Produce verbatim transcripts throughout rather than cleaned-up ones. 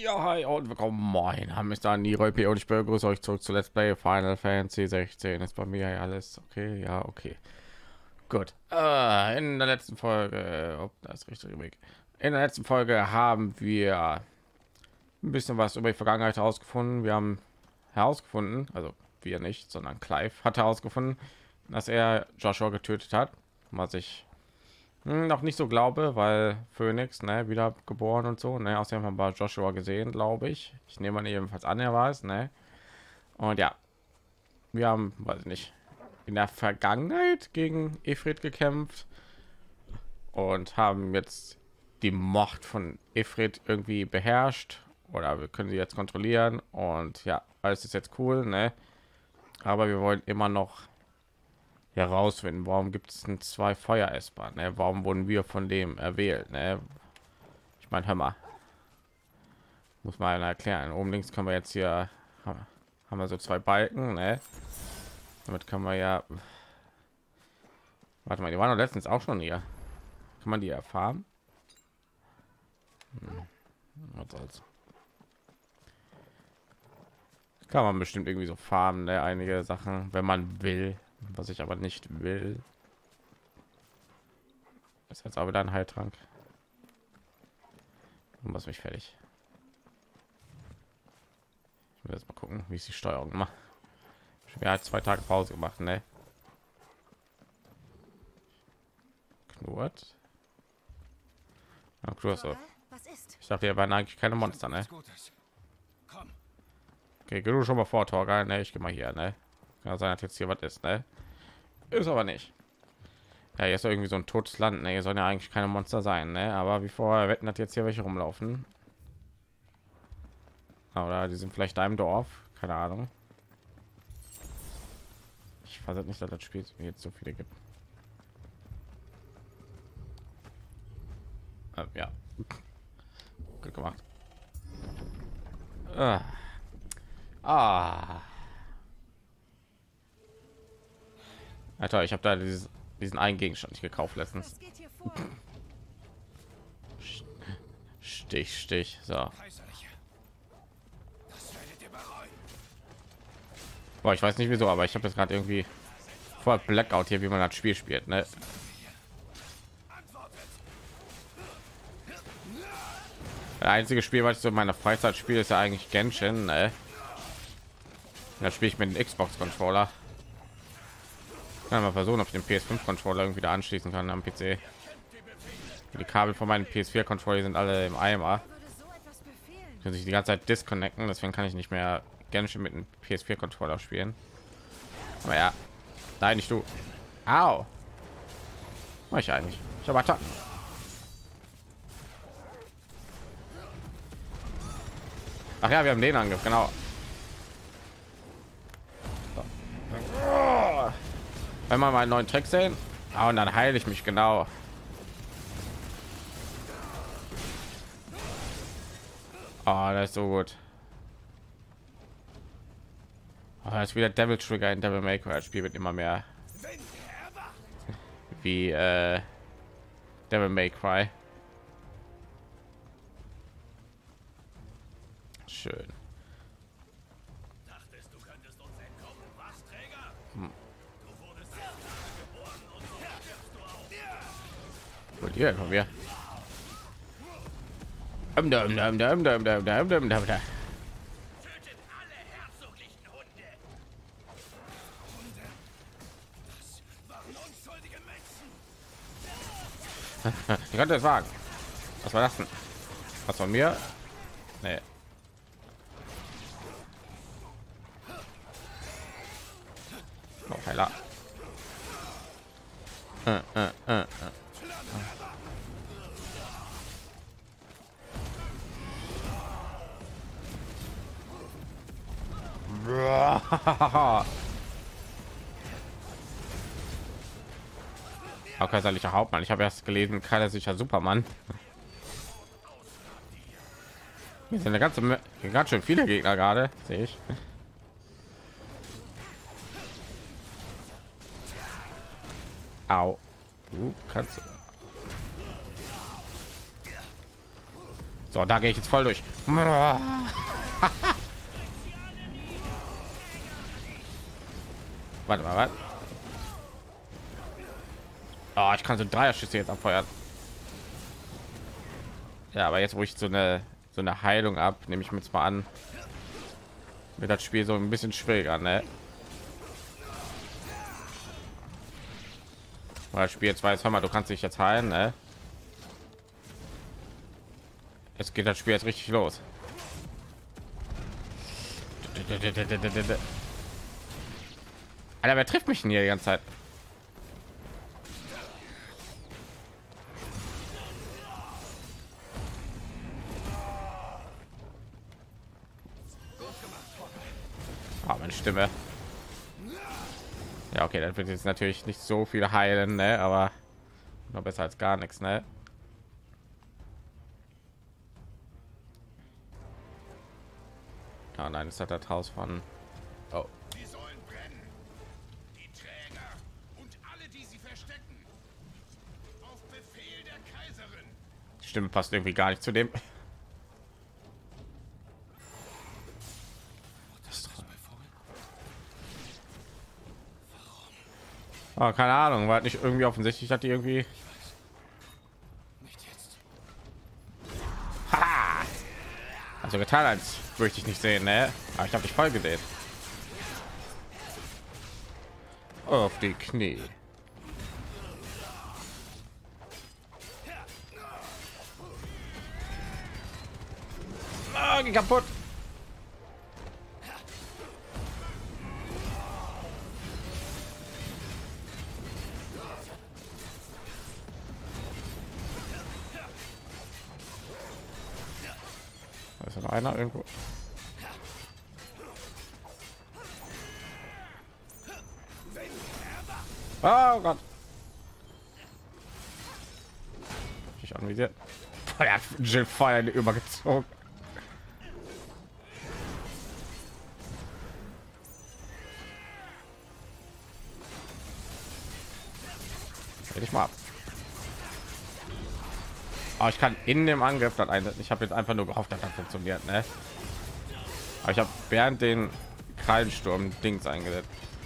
Ja, hi und willkommen. Moin, Name ist Dani P und ich begrüße euch zurück zu Let's Play Final Fantasy sechzehn. Ist bei mir ja alles okay? Ja, okay. Gut. Äh, in der letzten Folge, ob das richtige Weg. In der letzten Folge haben wir ein bisschen was über die Vergangenheit herausgefunden. Wir haben herausgefunden, also wir nicht, sondern Clive hat herausgefunden, dass er Joshua getötet hat, was ich hm, noch nicht so glaube, weil Phoenix, ne, wieder geboren und so, ne, außerdem haben wir Joshua gesehen, glaube ich. Ich nehme an, jedenfalls an, er war es, ne. Und ja, wir haben, weiß ich nicht, in der Vergangenheit gegen Ifrit gekämpft und haben jetzt die Macht von Ifrit irgendwie beherrscht oder wir können sie jetzt kontrollieren und ja, alles ist jetzt cool, ne. Aber wir wollen immer noch herausfinden, warum gibt es denn zwei Feueresper, ne? Warum wurden wir von dem erwählt, ne? Ich meine, hör mal, muss mal einer erklären. Oben links können wir jetzt hier haben haben wir so zwei Balken, ne? Damit kann man ja, warte mal, die waren doch letztens auch schon hier. Kann man die erfahren? Hm. Was soll's. Kann man bestimmt irgendwie so farmen, ne? Einige Sachen, wenn man will, was ich aber nicht will. Ist jetzt auch wieder ein Heiltrank. Und was mich fertig. Ich will jetzt mal gucken, wie ich die Steuerung mache. Ich habe halt zwei Tage Pause gemacht, ne? Knurrt. Ja, knurrt so. Ich dachte, wir waren eigentlich keine Monster, ne? Okay, geh du schon mal vor, Torgal, ne? Ich gehe mal hier, ne? Kann sein, dass jetzt hier was ist, ne? Ist aber nicht. Ja, jetzt irgendwie so ein totes Land, ne? Hier sollen ja eigentlich keine Monster sein, ne? Aber wie vorher wetten, dass jetzt hier welche rumlaufen. Oder die sind vielleicht einem Dorf, keine Ahnung. Ich weiß nicht, dass das Spiel jetzt so viele gibt. Äh, ja, gut gemacht. Ah. Ah. Alter, ich habe da dieses, diesen einen Gegenstand nicht gekauft letztens. Stich, Stich. So. Boah, ich weiß nicht wieso, aber ich habe jetzt gerade irgendwie voll Blackout hier, wie man das Spiel spielt, ne? Das einzige Spiel, was ich so in meiner Freizeit spiele, ist ja eigentlich Genshin, ne? Da spiele ich mit dem Xbox Controller. Kann mal versuchen, ob ich den P S fünf Controller irgendwie da anschließen kann am P C. Die Kabel von meinen P S vier Controller sind alle im Eimer. Können sich die ganze Zeit disconnecten, deswegen kann ich nicht mehr Genshin mit dem P S vier Controller spielen. Aber ja, nein, nicht du. Au. Mach ich eigentlich. Ich habe Attacken. Ach ja, wir haben den Angriff, genau. So. Wenn wir mal einen neuen Trick sehen, ah, und dann heile ich mich genau. Oh, das ist so gut. Oh, das ist wieder Devil Trigger in Devil May Cry. Das Spiel wird immer mehr wie äh, Devil May Cry. Schön. Und hier kommen wir. Um, da, um, da, um, da, um, da, um, da, um, da, um, da, um, da, um, da. Ich könnte es wagen. Was war das denn? Was von mir? Nee. Oh, heiler. Äh, äh, äh, äh. Auch kaiserlicher Hauptmann. Ich habe erst gelesen, kaiserlicher Supermann. Hier sind eine ganze Me ganz schön viele Gegner gerade, sehe ich. Au. Du kannst. So, da gehe ich jetzt voll durch. Warte mal, was? Oh, ich kann so drei Schüsse jetzt abfeuern. Ja, aber jetzt, wo ich so eine so eine Heilung ab, nehme ich mir jetzt mal an, wird das Spiel so ein bisschen schwieriger, ne? Weil das Spiel jetzt weiß, hör mal, du kannst dich jetzt heilen, ne? Jetzt geht das Spiel jetzt richtig los. Alter, wer trifft mich denn hier die ganze Zeit? Ah, meine Stimme. Ja, okay, das wird jetzt natürlich nicht so viel heilen, ne? Aber noch besser als gar nichts, ne? Ja, nein, es hat das Haus von. Oh. Die sollen brennen. Die Träger und alle, die sie verstecken. Auf Befehl der Kaiserin. Die Stimme passt irgendwie gar nicht zu dem. Oh, keine Ahnung, war nicht irgendwie offensichtlich, hat die irgendwie. Ha! Also getan, als würde ich dich nicht sehen, ne? Aber ich habe dich voll gesehen. Auf die Knie. Ah, geh kaputt. Ist noch einer irgendwo? Oh Gott. Ich anvisiert. Er hat Jill Feuer übergezogen. Hätte ich mal ab. Aber ich kann in dem Angriff dann ein. Ich habe jetzt einfach nur gehofft, dass das funktioniert, ne? Aber ich habe während den Krallensturm Dings eingesetzt.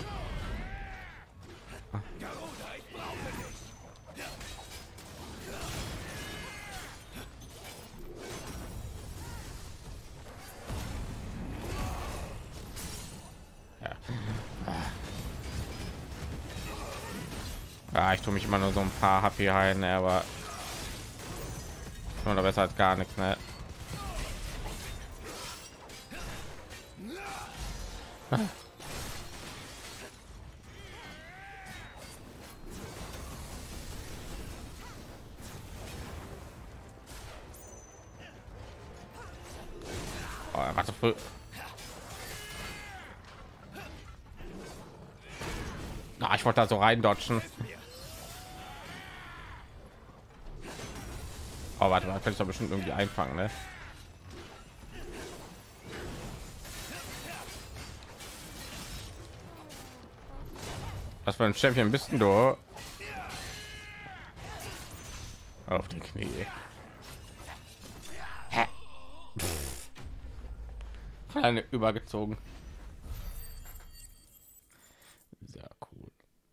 Ja, ich tue mich immer nur so ein paar H P heilen, ne, aber oder besser als gar nichts, ne? Oh, warte, früh. Ah, ich wollte da so rein dodgen. Oh, warte mal, kann ich doch bestimmt irgendwie einfangen, ne? Was für ein Champion bist denn du? Auf die Knie. Hä? Eine übergezogen. Sehr cool.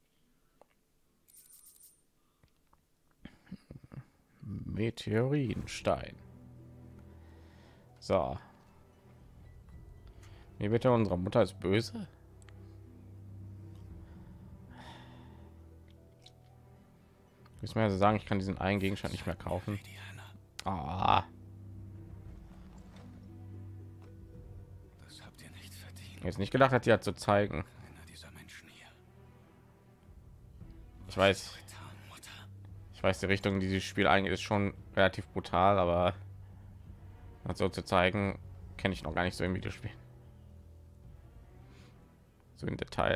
Meteorinstein. So. Wie bitte, unsere Mutter ist böse? Ich mir also sagen, ich kann diesen einen Gegenstand nicht mehr kaufen. Ah. Das habt ihr nicht verdient. Jetzt nicht gedacht hat, die hat zu zeigen. Einer dieser Menschen hier. Ich weiß, ich weiß, die Richtung, die dieses Spiel eigentlich ist, schon relativ brutal, aber hat so zu zeigen, kenne ich noch gar nicht so im Videospiel. So im Detail.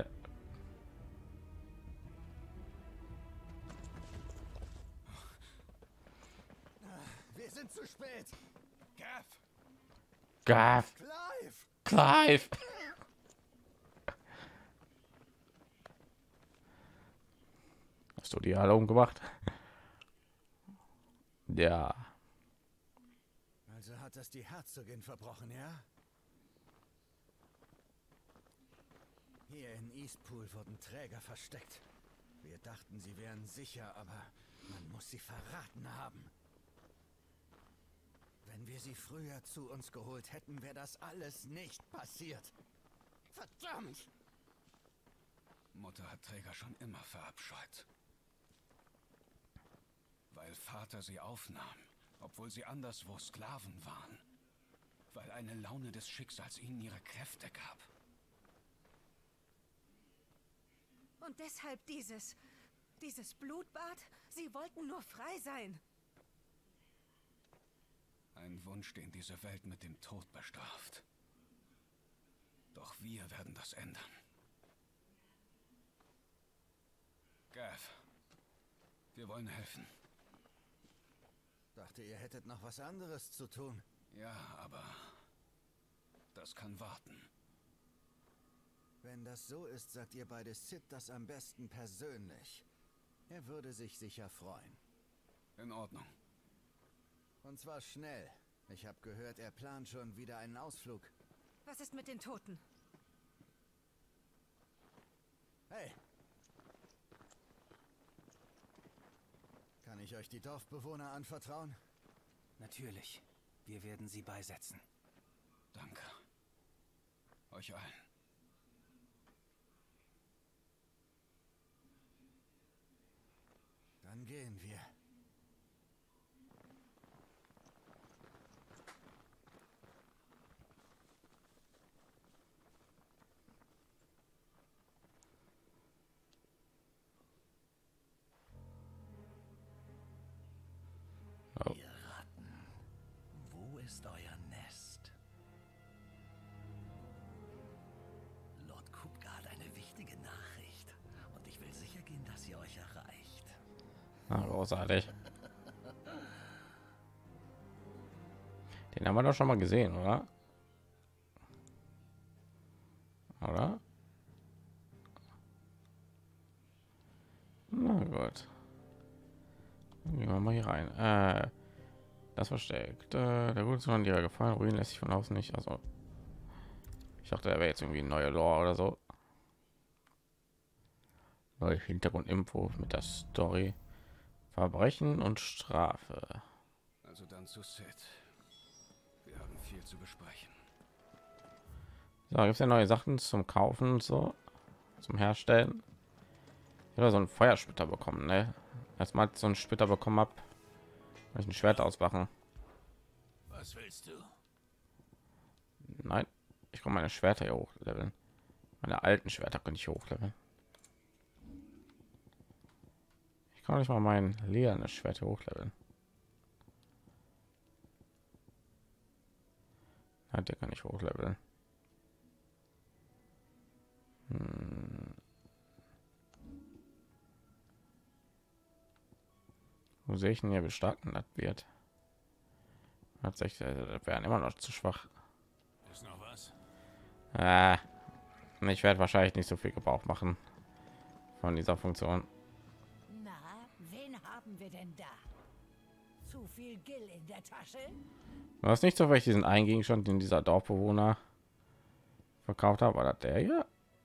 Wir sind zu spät. Gav. Gav. Clive. Clive. Hast du die alle umgebracht? Ja. Also, das die Herzogin verbrochen, ja? Hier in Eastpool wurden Träger versteckt. Wir dachten, sie wären sicher, aber man muss sie verraten haben. Wenn wir sie früher zu uns geholt hätten, wäre das alles nicht passiert. Verdammt! Mutter hat Träger schon immer verabscheut. Weil Vater sie aufnahm, obwohl sie anderswo Sklaven waren. Weil eine Laune des Schicksals ihnen ihre Kräfte gab. Und deshalb dieses... dieses Blutbad? Sie wollten nur frei sein. Ein Wunsch, den diese Welt mit dem Tod bestraft. Doch wir werden das ändern. Gav, wir wollen helfen. Dachte, ihr hättet noch was anderes zu tun. Ja, aber das kann warten. Wenn das so ist, sagt ihr beide Sid das am besten persönlich. Er würde sich sicher freuen. In Ordnung. Und zwar schnell. Ich habe gehört, er plant schon wieder einen Ausflug. Was ist mit den Toten? Hey! Kann ich euch die Dorfbewohner anvertrauen? Natürlich. Wir werden sie beisetzen. Danke. Euch allen. Dann gehen wir. Oh. Ihr Ratten, wo ist euer Nest? Lord Kupka hat eine wichtige Nachricht und ich will sicher gehen, dass sie euch erreicht. Ah, großartig. Den haben wir doch schon mal gesehen, oder? Oder? Na gut. Gehen wir mal hier rein. Äh, das versteckt. Äh, der gute Sohn ihrer gefallen. Ruin lässt sich von außen nicht. Also, ich dachte, er wäre jetzt irgendwie ein neuer Lore oder so. Neue Hintergrundinfo mit der Story. Verbrechen und Strafe. Also dann zu Sid. Wir haben viel zu besprechen. So, gibt es ja neue Sachen zum Kaufen und so, zum Herstellen. Ich habe so einen Feuersplitter bekommen, ne? Erstmal so einen Splitter bekommen habe, weil ich ein Schwert ausmachen. Was willst du? Nein, ich kann meine Schwerter hier hochleveln. Meine alten Schwerter kann ich hochleveln. Ich kann nicht mal mein ledernes Schwert hier hochleveln. Nein, der kann ich hochleveln. Hm. Wo sehe ich denn hier, wie stark das wird? Tatsächlich, das wären immer noch zu schwach. Ist noch was? Ah, ich werde wahrscheinlich nicht so viel Gebrauch machen von dieser Funktion. Na, wen haben wir denn da? Zu viel Gill in der Tasche? Was nicht so, weil ich diesen einen Gegenstand, den dieser Dorfbewohner verkauft habe, war das der hier?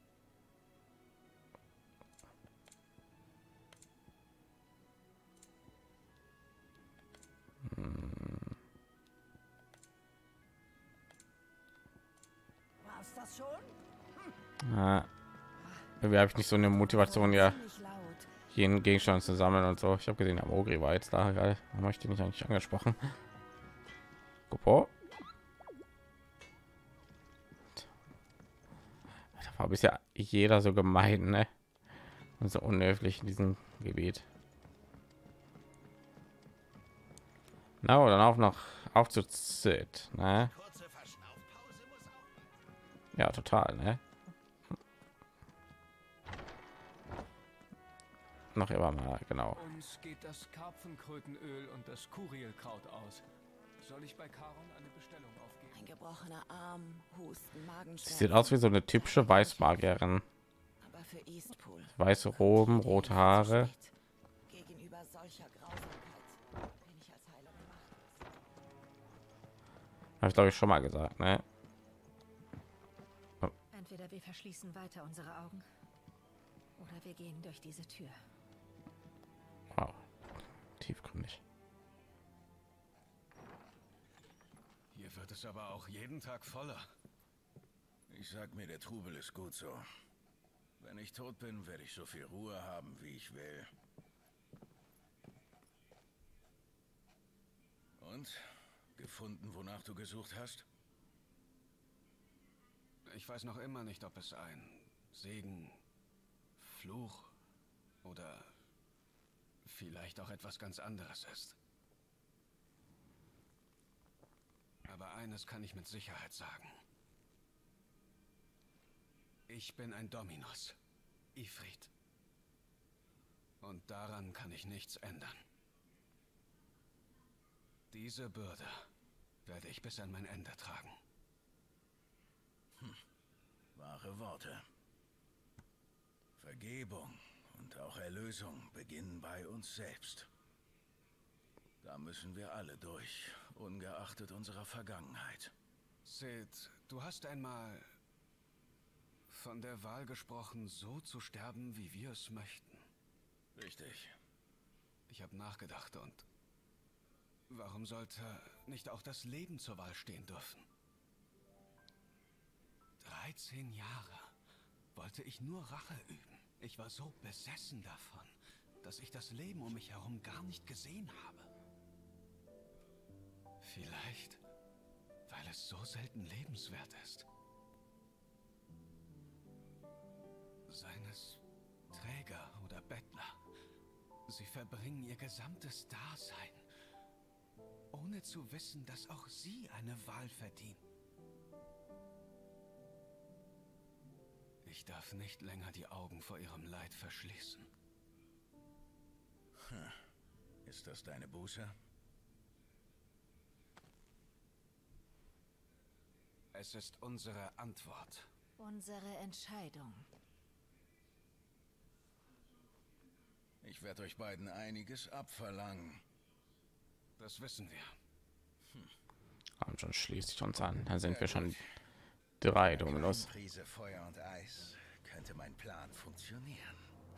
War's das schon? Ah, irgendwie habe ich nicht so eine Motivation, ja, Ziemlich laut. jeden Gegenstand zu sammeln und so. Ich habe gesehen, der Mogri war jetzt da gerade. Warum habe ich den nicht eigentlich angesprochen? Gopo. Da war bisher jeder so gemein, ne? Und so unhöflich in diesem Gebiet. Na, dann auch noch auf zu Sid, ne? Kurze Verschnaufpause muss auch. Ja, total, ne? Noch immer mal, genau. Uns geht das Karpfenkrötenöl und das Kurielkraut aus. Soll ich bei Charon eine Bestellung aufgeben? Ein gebrochener Arm, Husten, Magenschmerzen. Sieht aus wie so eine typische Weißmagierin. Aber für Eastpool. Weiße Roben, rote Haare. Gegenüber solcher Grausamkeit bin ich als Heiler gemacht. Habe ich glaube ich schon mal gesagt, ne? Entweder wir verschließen weiter unsere Augen oder wir gehen durch diese Tür. Wow. Tiefgründig. Hier wird es aber auch jeden Tag voller. Ich sag mir, der Trubel ist gut so. Wenn ich tot bin, werde ich so viel Ruhe haben, wie ich will. Und? Gefunden, wonach du gesucht hast? Ich weiß noch immer nicht, ob es ein Segen, Fluch oder vielleicht auch etwas ganz anderes ist. Aber eines kann ich mit Sicherheit sagen. Ich bin ein Dominus, Ifrit. Und daran kann ich nichts ändern. Diese Bürde werde ich bis an mein Ende tragen. Hm. Wahre Worte. Vergebung und auch Erlösung beginnen bei uns selbst. Da müssen wir alle durch, ungeachtet unserer Vergangenheit. Sid, du hast einmal von der Wahl gesprochen, so zu sterben, wie wir es möchten. Richtig. Ich habe nachgedacht und warum sollte nicht auch das Leben zur Wahl stehen dürfen? dreizehn Jahre wollte ich nur Rache üben. Ich war so besessen davon, dass ich das Leben um mich herum gar nicht gesehen habe. Vielleicht, weil es so selten lebenswert ist. Seien es Träger oder Bettler, sie verbringen ihr gesamtes Dasein, ohne zu wissen, dass auch sie eine Wahl verdienen. Ich darf nicht länger die Augen vor ihrem Leid verschließen. Hm. Ist das deine Buße? Es ist unsere Antwort. Unsere Entscheidung. Ich werde euch beiden einiges abverlangen. Das wissen wir. Hm. Und schon schließt sich uns an. Da sind wir schon drei Dominos. Eine Prise Feuer und Eis könnte mein Plan funktionieren.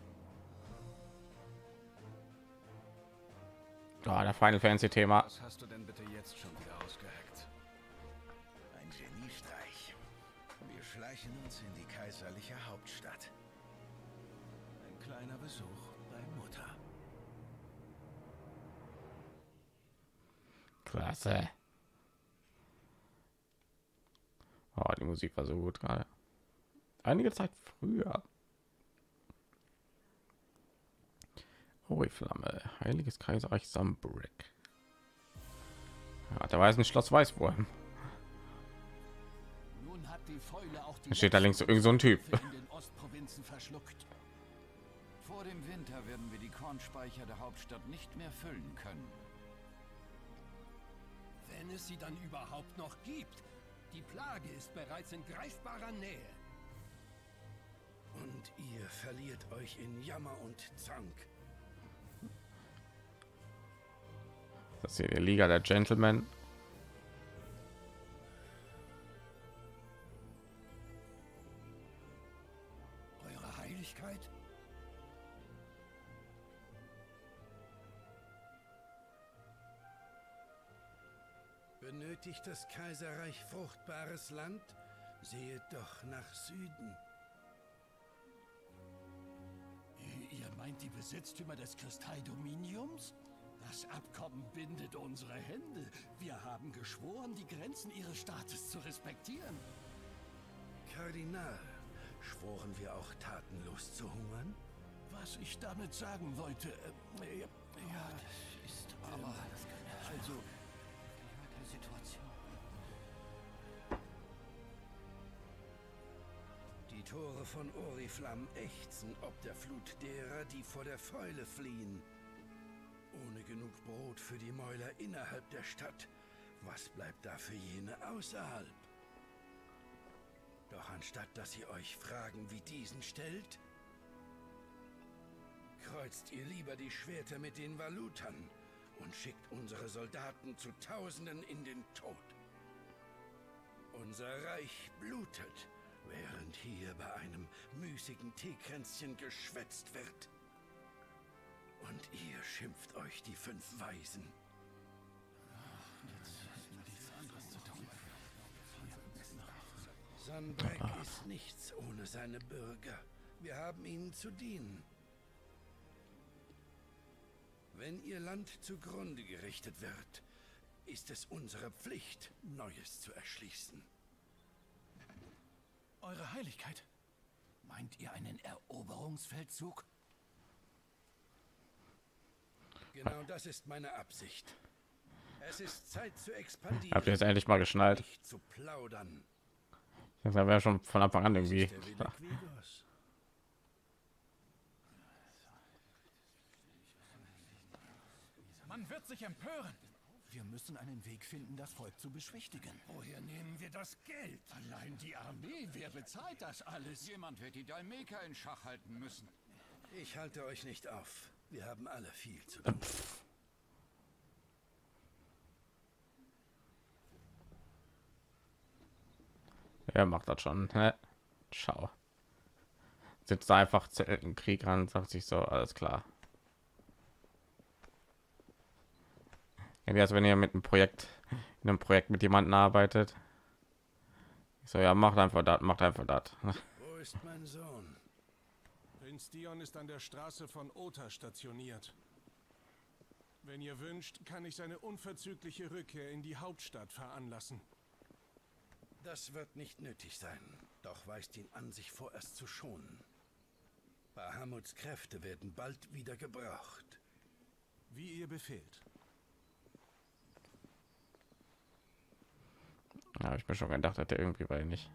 Ja, der Final Fantasy Thema. Was hast du denn bitte jetzt schon wieder ausgeheckt? Ein Geniestreich. Wir schleichen uns in die kaiserliche Hauptstadt. Ein kleiner Besuch bei Mutter. Klasse. Oh, die Musik war so gut gerade. Einige Zeit früher. Oriflamme, Heiliges Kaiserreich Sambrick. Ja, da war es ein Schloss Weißwurm. Nun hat die Fäule auch die Da steht da links so irgend so ein Typ. in den Ostprovinzen verschluckt. Vor dem Winter werden wir die Kornspeicher der Hauptstadt nicht mehr füllen können. Wenn es sie dann überhaupt noch gibt. Die Plage ist bereits in greifbarer Nähe. Und ihr verliert euch in Jammer und Zank. Das ist hier die Liga der Gentlemen. Eure Heiligkeit? Benötigt das Kaiserreich fruchtbares Land? Seht doch nach Süden. Ihr meint die Besitztümer des Kristalldominiums? Das Abkommen bindet unsere Hände. Wir haben geschworen, die Grenzen ihres Staates zu respektieren. Kardinal, schworen wir auch tatenlos zu hungern? Was ich damit sagen wollte, äh, ja, ja, das ist aber, ähm, also, Situation. Die Tore von Oriflamme ächzen ob der Flut derer, die vor der Fäule fliehen. Ohne genug Brot für die Mäuler innerhalb der Stadt, was bleibt da für jene außerhalb? Doch anstatt dass ihr euch Fragen wie diesen stellt, kreuzt ihr lieber die Schwerter mit den Valutern und schickt unsere Soldaten zu Tausenden in den Tod. Unser Reich blutet, während hier bei einem müßigen Teekränzchen geschwätzt wird. Und ihr schimpft euch die fünf Weisen. Sanbreck ist nichts ohne seine Bürger. Wir haben ihnen zu dienen. Wenn ihr Land zugrunde gerichtet wird, ist es unsere Pflicht, Neues zu erschließen. Eure Heiligkeit, meint ihr einen Eroberungsfeldzug? Genau das ist meine Absicht. Es ist Zeit zu expandieren. Habt ihr jetzt endlich mal geschnallt? Nicht zu plaudern. Das wäre schon von Anfang an irgendwie. Man wird sich empören. Wir müssen einen Weg finden, das Volk zu beschwichtigen. Woher nehmen wir das Geld? Allein die Armee, wer bezahlt das alles? Jemand wird die Dalmeker in Schach halten müssen. Ich halte euch nicht auf. Wir haben alle viel zu tun. Er macht das schon. Ne? Schau. Sitzt da einfach einen Krieg an, sagt sich so, alles klar. Ja, wie als wenn ihr mit einem Projekt, in einem Projekt mit jemandem arbeitet. Ich so, ja, macht einfach das, macht einfach das. Wo ist mein Sohn? Prinz Dion ist an der Straße von Ota stationiert. Wenn ihr wünscht, kann ich seine unverzügliche Rückkehr in die Hauptstadt veranlassen. Das wird nicht nötig sein, doch weist ihn an, sich vorerst zu schonen. Bahamuts Kräfte werden bald wieder gebraucht. Wie ihr befehlt. Ja, habe ich mir schon gedacht, dass der irgendwie, weil nicht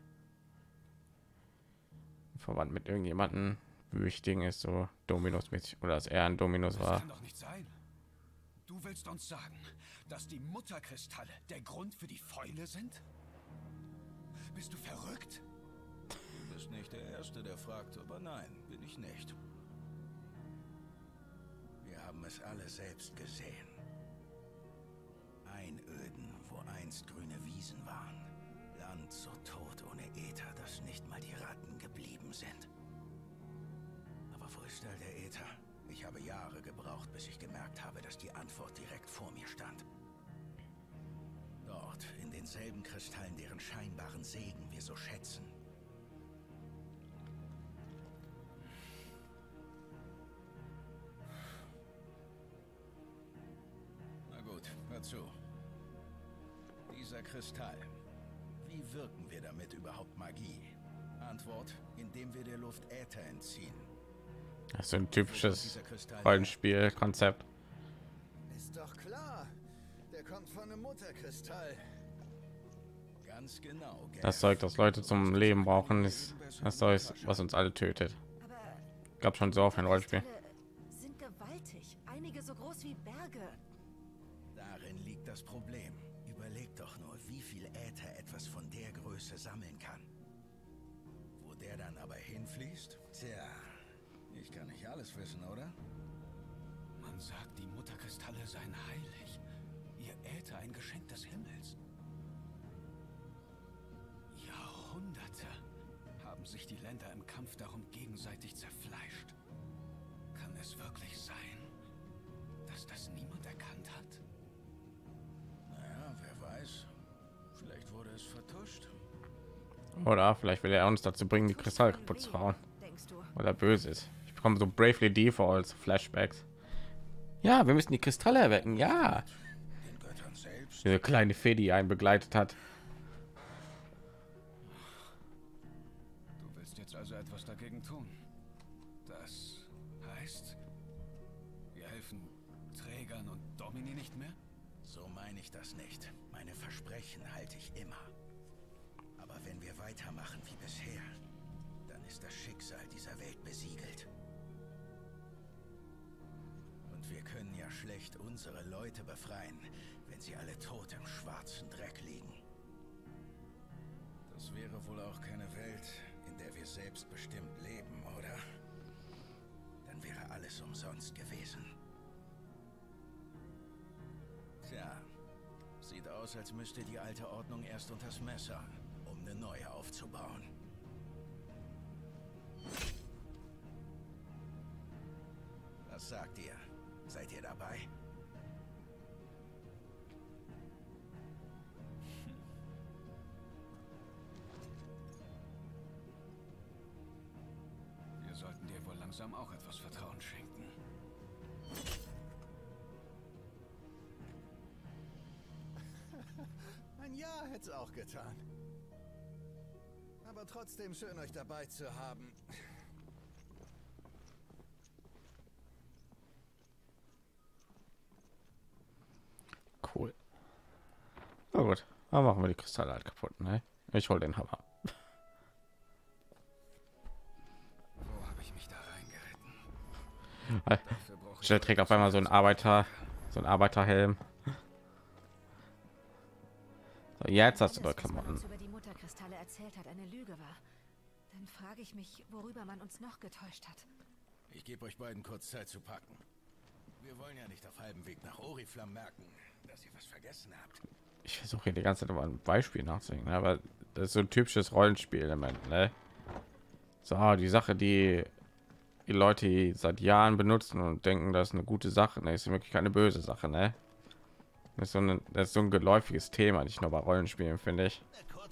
verwandt mit irgendjemanden wichtigen ist, so Dominus mäßig, oder dass er ein Dominus Das war. kann doch nicht sein. Du willst uns sagen, dass die Mutterkristalle der Grund für die Fäule sind? Bist du verrückt? Du bist nicht der Erste, der fragt, aber nein, bin ich nicht. Wir haben es alle selbst gesehen. Einöden, wo einst grüne Wiesen waren. Land so tot ohne Äther, dass nicht mal die Ratten geblieben sind. Aber wo ist all der Äther? Ich habe Jahre gebraucht, bis ich gemerkt habe, dass die Antwort direkt vor mir stand. Dort, in denselben Kristallen, deren scheinbaren Segen wir so schätzen. Na gut, hör zu. Dieser Kristall. Wie wirken wir damit überhaupt Magie? Antwort, indem wir der Luft Äther entziehen. Das ist ein typisches Rollenspielkonzept. Ist doch klar. Der kommt von einem Mutterkristall. Ganz genau. Das Zeug, das Leute zum Leben brauchen, ist das Zeug, was uns alle tötet. Gab schon so auf ein Rollenspiel. Sind gewaltig, einige so groß wie Berge. Darin liegt das Problem. Überleg doch nur, wie viel Äther etwas von der Größe sammeln kann. Wo der dann aber hinfließt? Tja, ich kann nicht alles wissen, oder? Man sagt, die Mutterkristalle seien heilig. Ihr Äther ein Geschenk des Himmels. Jahrhunderte haben sich die Länder im Kampf darum gegenseitig zerfleischt. Kann es wirklich sein, dass das niemand erkannt hat? Naja, wer weiß. Vielleicht wurde es vertuscht. Oder vielleicht will er uns dazu bringen, die Kristalle kaputt zu hauen. Oder böse ist. Ich bekomme so Bravely Defaults Flashbacks. Ja, wir müssen die Kristalle erwecken. Ja. Diese kleine Fee, die einen begleitet hat. Du willst jetzt also etwas dagegen tun. Das heißt, wir helfen Trägern und Domini nicht mehr? So meine ich das nicht. Meine Versprechen halte ich immer. Aber wenn wir weitermachen wie bisher, dann ist das Schicksal dieser Welt besiegelt. Und wir können ja schlecht unsere Leute befreien, wenn sie alle tot im schwarzen Dreck liegen. Das wäre wohl auch keine Welt, in der wir selbstbestimmt leben, oder? Dann wäre alles umsonst gewesen. Tja, sieht aus, als müsste die alte Ordnung erst unters Messer. neu aufzubauen. Was sagt ihr? Seid ihr dabei? Wir sollten dir wohl langsam auch etwas Vertrauen schenken. Ein Ja hätte es auch getan. Aber trotzdem schön, euch dabei zu haben. Cool. Na gut, dann machen wir die Kristalle halt kaputt, ne? Ich hol den Hammer. Wo habe ich mich da reingeritten? Schnell trägt auf einmal so ein Arbeiter, so ein Arbeiterhelm. So, jetzt hast du doch Klamotten. Über die Mutterkristalle erzählt hat, eine Lüge war. Dann frage ich mich, worüber man uns noch getäuscht hat. Ich gebe euch beiden kurz Zeit zu packen. Wir wollen ja nicht auf halbem Weg nach Oriflamme merken, dass ihr was vergessen habt. Ich versuche hier die ganze Zeit mal ein Beispiel nachzudenken, aber das ist so ein typisches Rollenspielelement, ne? So, die Sache, die die Leute die seit Jahren benutzen und denken, das ist eine gute Sache, ne? Ist wirklich keine böse Sache, ne? Das ist so ein, das ist so ein geläufiges Thema, nicht nur bei Rollenspielen, finde ich.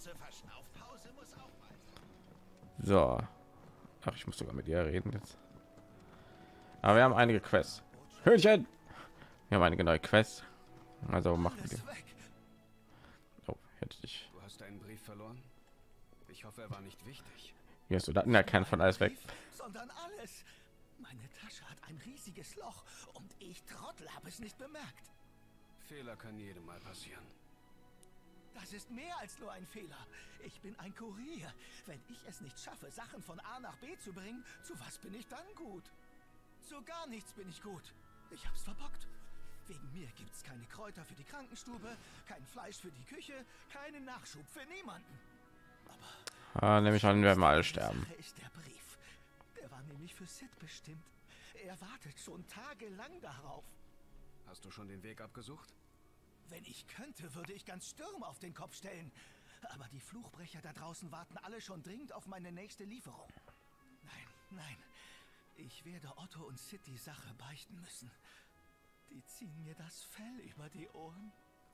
So. Ach, ich muss sogar mit ihr reden jetzt. Aber wir haben einige Quests. Hühnchen! Wir haben einige neue Quests. Also machen wir die. Oh, hätte ich. Du hast einen Brief verloren? Ich hoffe, er war nicht wichtig. Wie hast du da? Na, kein von alles weg. Sondern alles. Meine Tasche hat ein riesiges Loch und ich Trottel habe es nicht bemerkt. Fehler können jedem mal passieren. Das ist mehr als nur ein Fehler. Ich bin ein Kurier. Wenn ich es nicht schaffe, Sachen von A nach B zu bringen, zu was bin ich dann gut? Zu gar nichts bin ich gut. Ich hab's verbockt. Wegen mir gibt's keine Kräuter für die Krankenstube, kein Fleisch für die Küche, keinen Nachschub für niemanden. Aber ah, nämlich an, werden wir alle sterben. Ist der Brief. Der war nämlich für Sid bestimmt. Er wartet schon tagelang darauf. Hast du schon den Weg abgesucht? Wenn ich könnte, würde ich ganz Sturm auf den Kopf stellen. Aber die Fluchbrecher da draußen warten alle schon dringend auf meine nächste Lieferung. Nein, nein. Ich werde Otto und Sid die Sache beichten müssen. Die ziehen mir das Fell über die Ohren.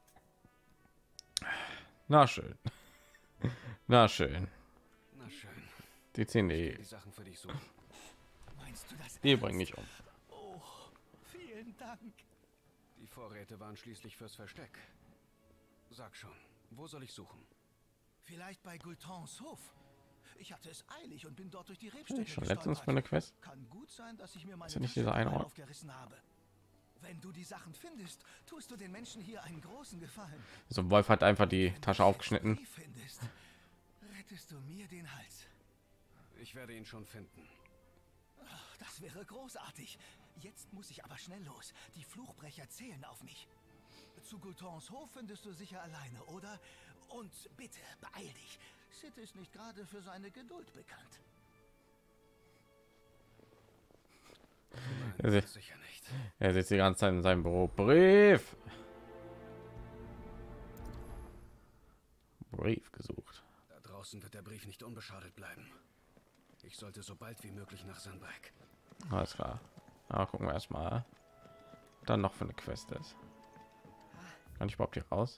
Na schön. Na schön. Na schön. Die ziehen die, die Sachen für dich suchen. Meinst du das? Die bringen mich um. Oh, vielen Dank. Die Vorräte waren schließlich fürs Versteck. Sag schon, wo soll ich suchen? Vielleicht bei Gultons Hof. Ich hatte es eilig und bin dort durch die Rebstöcke Schon letztens für eine Quest. Kann gut sein, dass ich mir meine ist ja nicht dieser eine Ort aufgerissen habe. Wenn du die Sachen findest, tust du den Menschen hier einen großen Gefallen. So ein Wolf hat einfach die Tasche aufgeschnitten. Findest, rettest du mir den Hals. Ich werde ihn schon finden. Ach, das wäre großartig. Jetzt muss ich aber schnell los. Die Fluchbrecher zählen auf mich. Zu Gultons Hof findest du sicher alleine, oder? Und bitte, beeil dich. Sid ist nicht gerade für seine Geduld bekannt. Er sitzt, sicher nicht. Er sitzt die ganze Zeit in seinem Büro. Brief. Brief gesucht. Da draußen wird der Brief nicht unbeschadet bleiben. Ich sollte so bald wie möglich nach Sunbreak. Alles klar. Aber gucken wir erstmal. Dann noch für eine Quest ist. Kann ich überhaupt hier raus?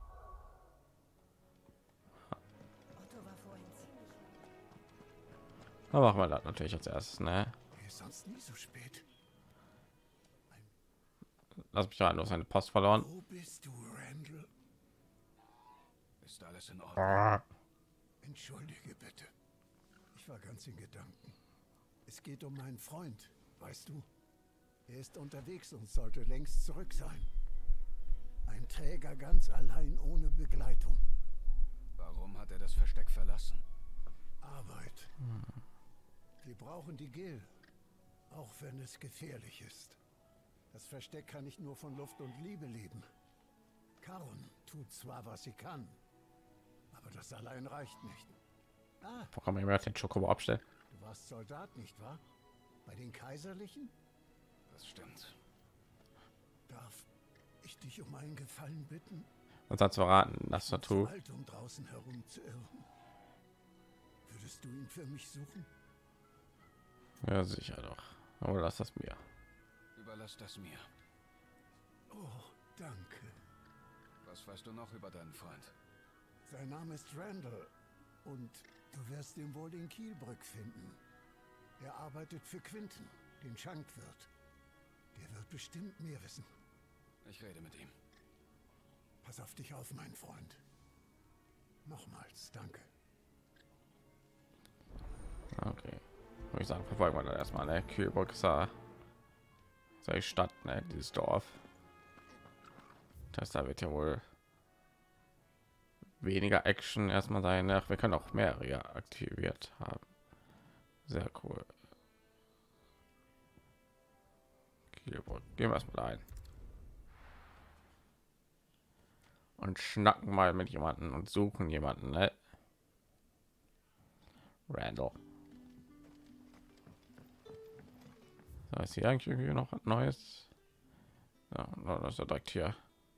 Da machen wir das natürlich als erstes, ne? Ist sonst nie so spät. Lass mich da nur seine Post verloren. Wo bist du, Randall? Ist alles in Ordnung? Ah. Entschuldige bitte. Ich war ganz in Gedanken. Es geht um meinen Freund, weißt du? Er ist unterwegs und sollte längst zurück sein. Ein Träger ganz allein ohne Begleitung. Warum hat er das Versteck verlassen? Arbeit. Hm. Wir brauchen die Gil, auch wenn es gefährlich ist. Das Versteck kann nicht nur von Luft und Liebe leben. Karon tut zwar, was sie kann, aber das allein reicht nicht. Ah, wo kann man immer den Chocobo abstellen? Du warst Soldat, nicht wahr? Bei den Kaiserlichen? Das stimmt. Darf ich dich um einen Gefallen bitten? Und dann zu verraten, das um Tattoo. draußen herumzuirren. Würdest du ihn für mich suchen? Ja, sicher doch. Aber lass das mir. Überlass das mir. Oh, danke. Was weißt du noch über deinen Freund? Sein Name ist Randall. Und du wirst ihn wohl in Kielbrück finden. Er arbeitet für Quinten, den Schankwirt. Der wird bestimmt mehr wissen. Ich rede mit ihm. Pass auf dich auf, mein Freund. Nochmals, danke. Okay. Würde ich sagen, verfolgen wir dann erstmal, ne? Kielbrück ist ja seine Stadt, ne? Dieses Dorf. Das da wird ja wohl weniger Action erstmal sein. Ach, wir können auch mehrere aktiviert haben. Sehr cool. Kielbrück. Gehen wir erstmal ein. Und schnacken mal mit jemanden und suchen jemanden, ne? Randall. Da ist hier eigentlich irgendwie noch was Neues. Ja, das ist ja direkt hier.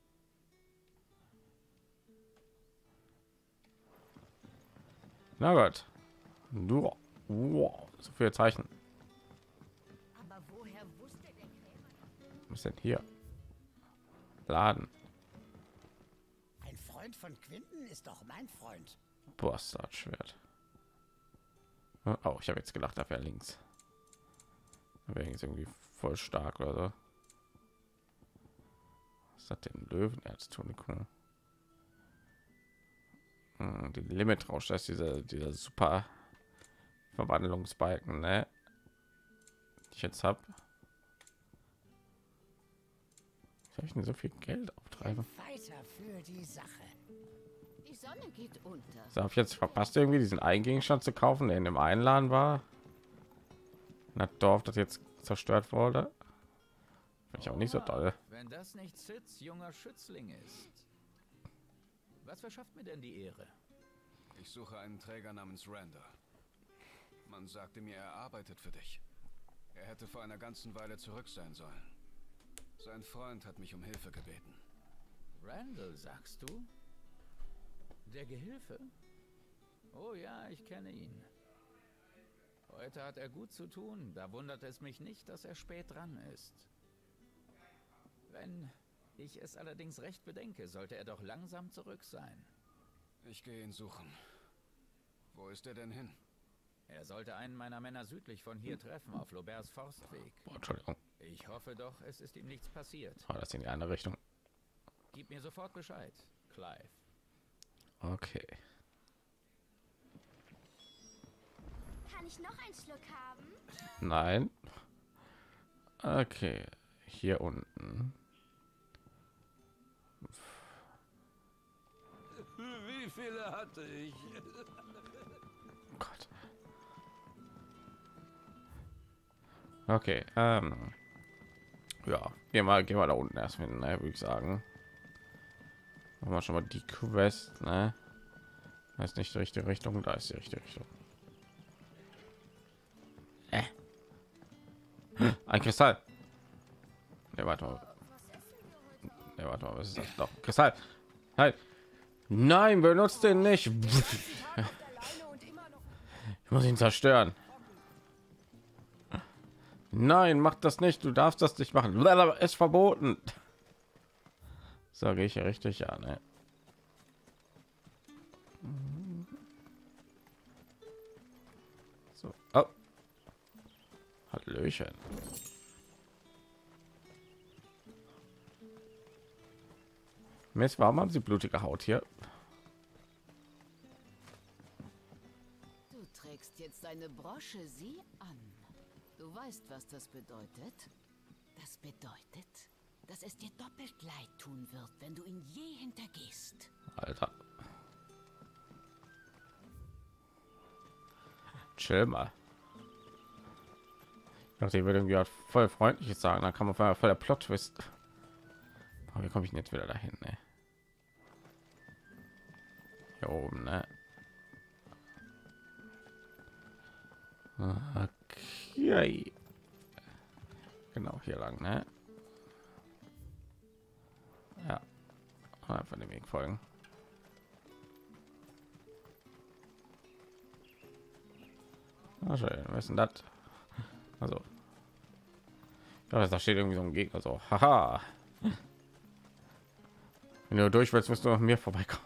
Na gut. Du, wow, so viele Zeichen. Aber woher wusste der Krämer? Was ist denn hier? Laden. Ein Freund von Quinten ist doch mein Freund. Bastardschwert. Oh, ich habe jetzt gedacht, da wäre links. Da wäre jetzt irgendwie voll stark oder so. Was hat denn Löwenerztunikum? Hm, die Limitrausch, das ist dieser, dieser super Verwandlungsbalken, ne? Die ich jetzt habe. Soll ich denn so viel Geld auftreiben? Weiter für die Sache. Die Sonne geht unter. So, habe ich jetzt verpasst, irgendwie diesen einen Gegenstand zu kaufen, der in dem Einladen war. Das Dorf, das jetzt zerstört wurde. Finde ich auch nicht so toll. Wenn das nicht Sids junger Schützling ist. Was verschafft mir denn die Ehre? Ich suche einen Träger namens Randall. Man sagte mir, er arbeitet für dich. Er hätte vor einer ganzen Weile zurück sein sollen. Sein Freund hat mich um Hilfe gebeten. Randall, sagst du? Der Gehilfe? Oh ja, ich kenne ihn. Heute hat er gut zu tun. Da wundert es mich nicht, dass er spät dran ist. Wenn ich es allerdings recht bedenke, sollte er doch langsam zurück sein. Ich gehe ihn suchen. Wo ist er denn hin? Er sollte einen meiner Männer südlich von hier treffen, auf Lauberts Forstweg. Boah, Entschuldigung. Ich hoffe doch, es ist ihm nichts passiert. Oh, das in die andere Richtung. Gib mir sofort Bescheid, Clive. Okay. Kann ich noch einen Schluck haben? Nein. Okay. Hier unten. Wie viele hatte ich? Oh Gott. Okay. Ähm. Ja, gehen wir, gehen wir da unten erst hin, ne, würde ich sagen. Machen wir schon mal die Quest, ne? Das ist nicht die richtige Richtung, da ist die richtige Richtung. Äh. Ein Kristall. Ne, warte mal. Ne, warte mal, was ist das? Doch, Kristall. Halt. Nein, benutzt den nicht. Ich muss ihn zerstören. Nein, mach das nicht. Du darfst das nicht machen. Ist verboten. Sage ich ja richtig, ja, ne? So. Oh. Hallöchen. Mist, warum haben sie blutige Haut hier? Du trägst jetzt eine Brosche sie an. Du weißt, was das bedeutet? Das bedeutet, dass es dir doppelt leid tun wird, wenn du ihn je hintergehst. Alter. Chill mal. Ich dachte, ich würde irgendwie was voll freundliches sagen, dann kann man voll der Plot-Twist. Aber wie komme ich denn jetzt wieder dahin, ne? Hier oben, ne? Okay. Genau, hier lang, ne? Ja. Einfach dem Weg folgen. Ah, schön. Was ist denn das? Also, ja, da steht irgendwie so ein Gegner. So, haha. Wenn du durch willst, musst du an mir vorbeikommen.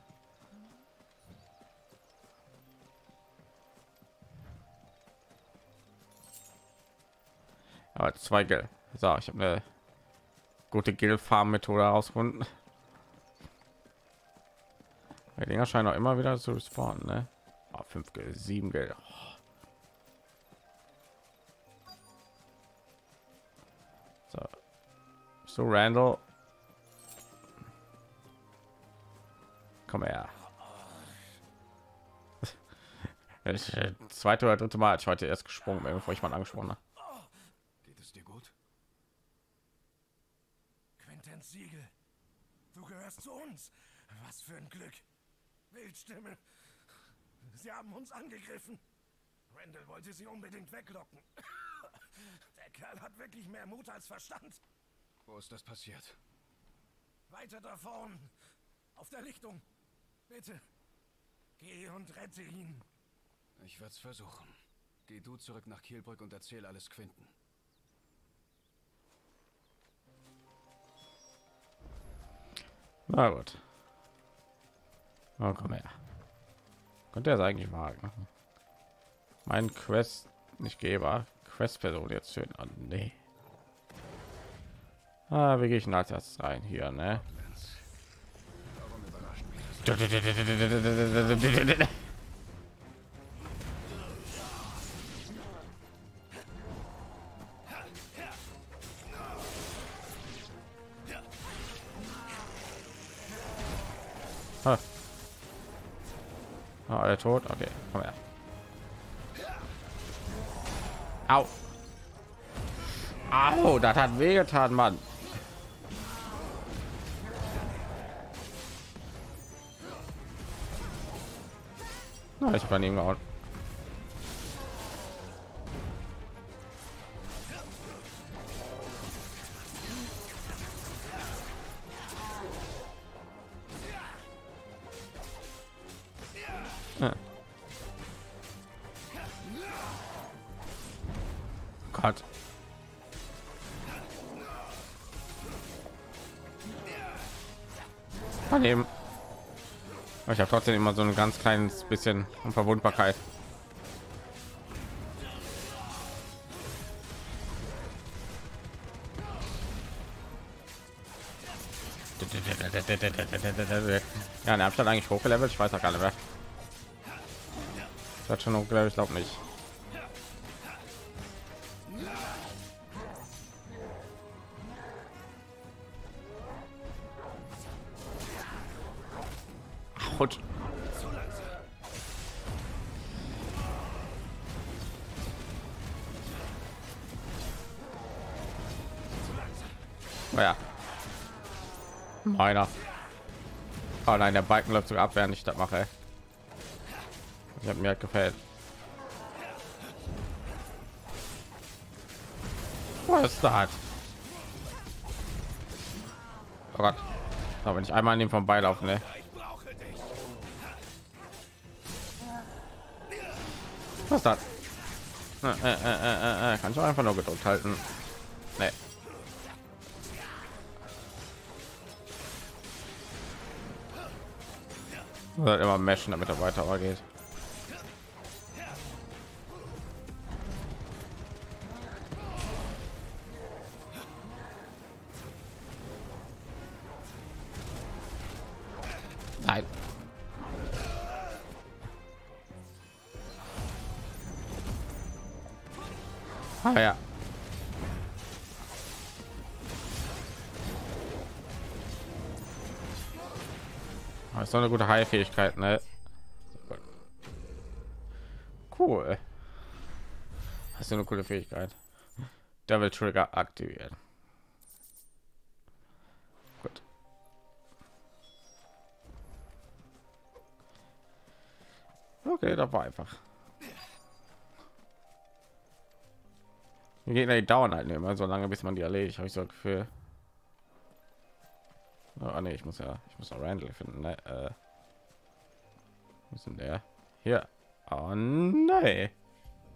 Aber zwei Geld. So, ich habe eine gute Gil-Farm-Methode herausgefunden. Die Dinger scheinen auch immer wieder zu respawnen, ne? Oh, fünf Geld, sieben Geld. Oh. So. So, Randall. Komm her. Das zweite oder dritte Mal, als ich heute erst gesprungen bin, bevor ich mal angesprochen habe. Geht es dir gut? Quinten Siegel, du gehörst zu uns. Was für ein Glück. Wildstimme. Sie haben uns angegriffen. Randall wollte sie unbedingt weglocken. Der Kerl hat wirklich mehr Mut als Verstand. Wo ist das passiert? Weiter da vorn. Auf der Lichtung. Bitte. Geh und rette ihn. Ich werde es versuchen. Geh du zurück nach Kielbrück und erzähl alles Quinten. Na gut. Oh, komm her. Könnte er es eigentlich wagen? Mein Quest nicht Geber. Quest Person jetzt schön an. Nee. Ah, wie gehe ich denn als erstes rein hier, ne? Ah. Oh, alle tot. Okay, komm her. Au. Au, das hat wehgetan, Mann. Na, ich habe ihn gehauen. Ja. Gott. Daneben. Ich habe trotzdem immer so ein ganz kleines bisschen Unverwundbarkeit. Ja, der Abstand eigentlich hochgelevelt. Ich weiß auch gar nicht mehr. Das hat schon hochgelevelt, ich glaube nicht. Autsch. Oh ja. Meiner. Oh nein, der Balken läuft sogar ab, während ich das mache. Ich habe mir halt gefällt. Was ist das? Oh Gott. Aber wenn ich einmal an dem vorbeilaufen, ne? Was ist das? Äh, äh, äh, äh, kann ich auch einfach nur gedrückt halten. Nee. Halt immer meschen, damit er weiter geht. Nein. Ah ja. Das ist doch eine gute Heilfähigkeit, ne? Cool. Hast du eine coole Fähigkeit? Devil Trigger aktivieren. Gut. Okay, das war einfach. Die Gegner, die dauern halt immer so lange, bis man die erledigt, habe ich so ein Gefühl. Oh nee, ich muss ja, ich muss auch Randall finden. Ne? Äh, wo ist denn der? Hier. Oh nee.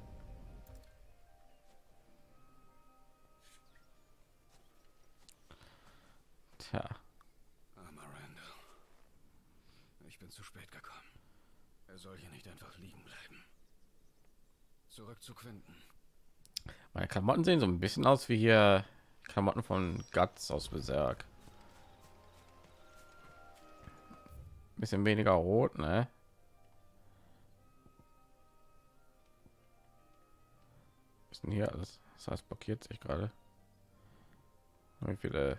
bin zu spät gekommen. Er soll hier nicht einfach liegen bleiben. Zurück zu Quinten. Meine Klamotten sehen so ein bisschen aus wie hier Klamotten von Guts aus Berserk. Bisschen weniger rot, ne? Was ist denn hier alles? Das heißt, blockiert sich gerade. Wie viele,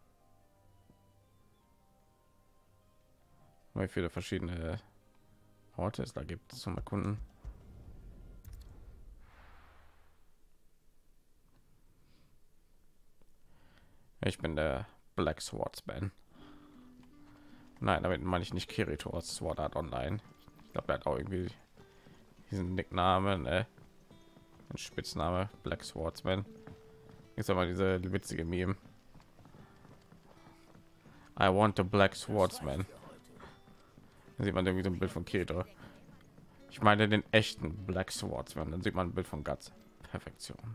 wie viele verschiedene Orte es da gibt zum Erkunden. Ich bin der Black Swordsman. Nein, damit meine ich nicht Kirito aus Sword Art Online. Ich glaube, er hat auch irgendwie diesen Nicknamen, ne? Ein Spitzname, Black Swordsman. Ist aber diese witzige Meme. I want a Black Swordsman. Da sieht man irgendwie so ein Bild von Kirito. Ich meine den echten Black Swordsman. Dann sieht man ein Bild von Guts. Perfektion.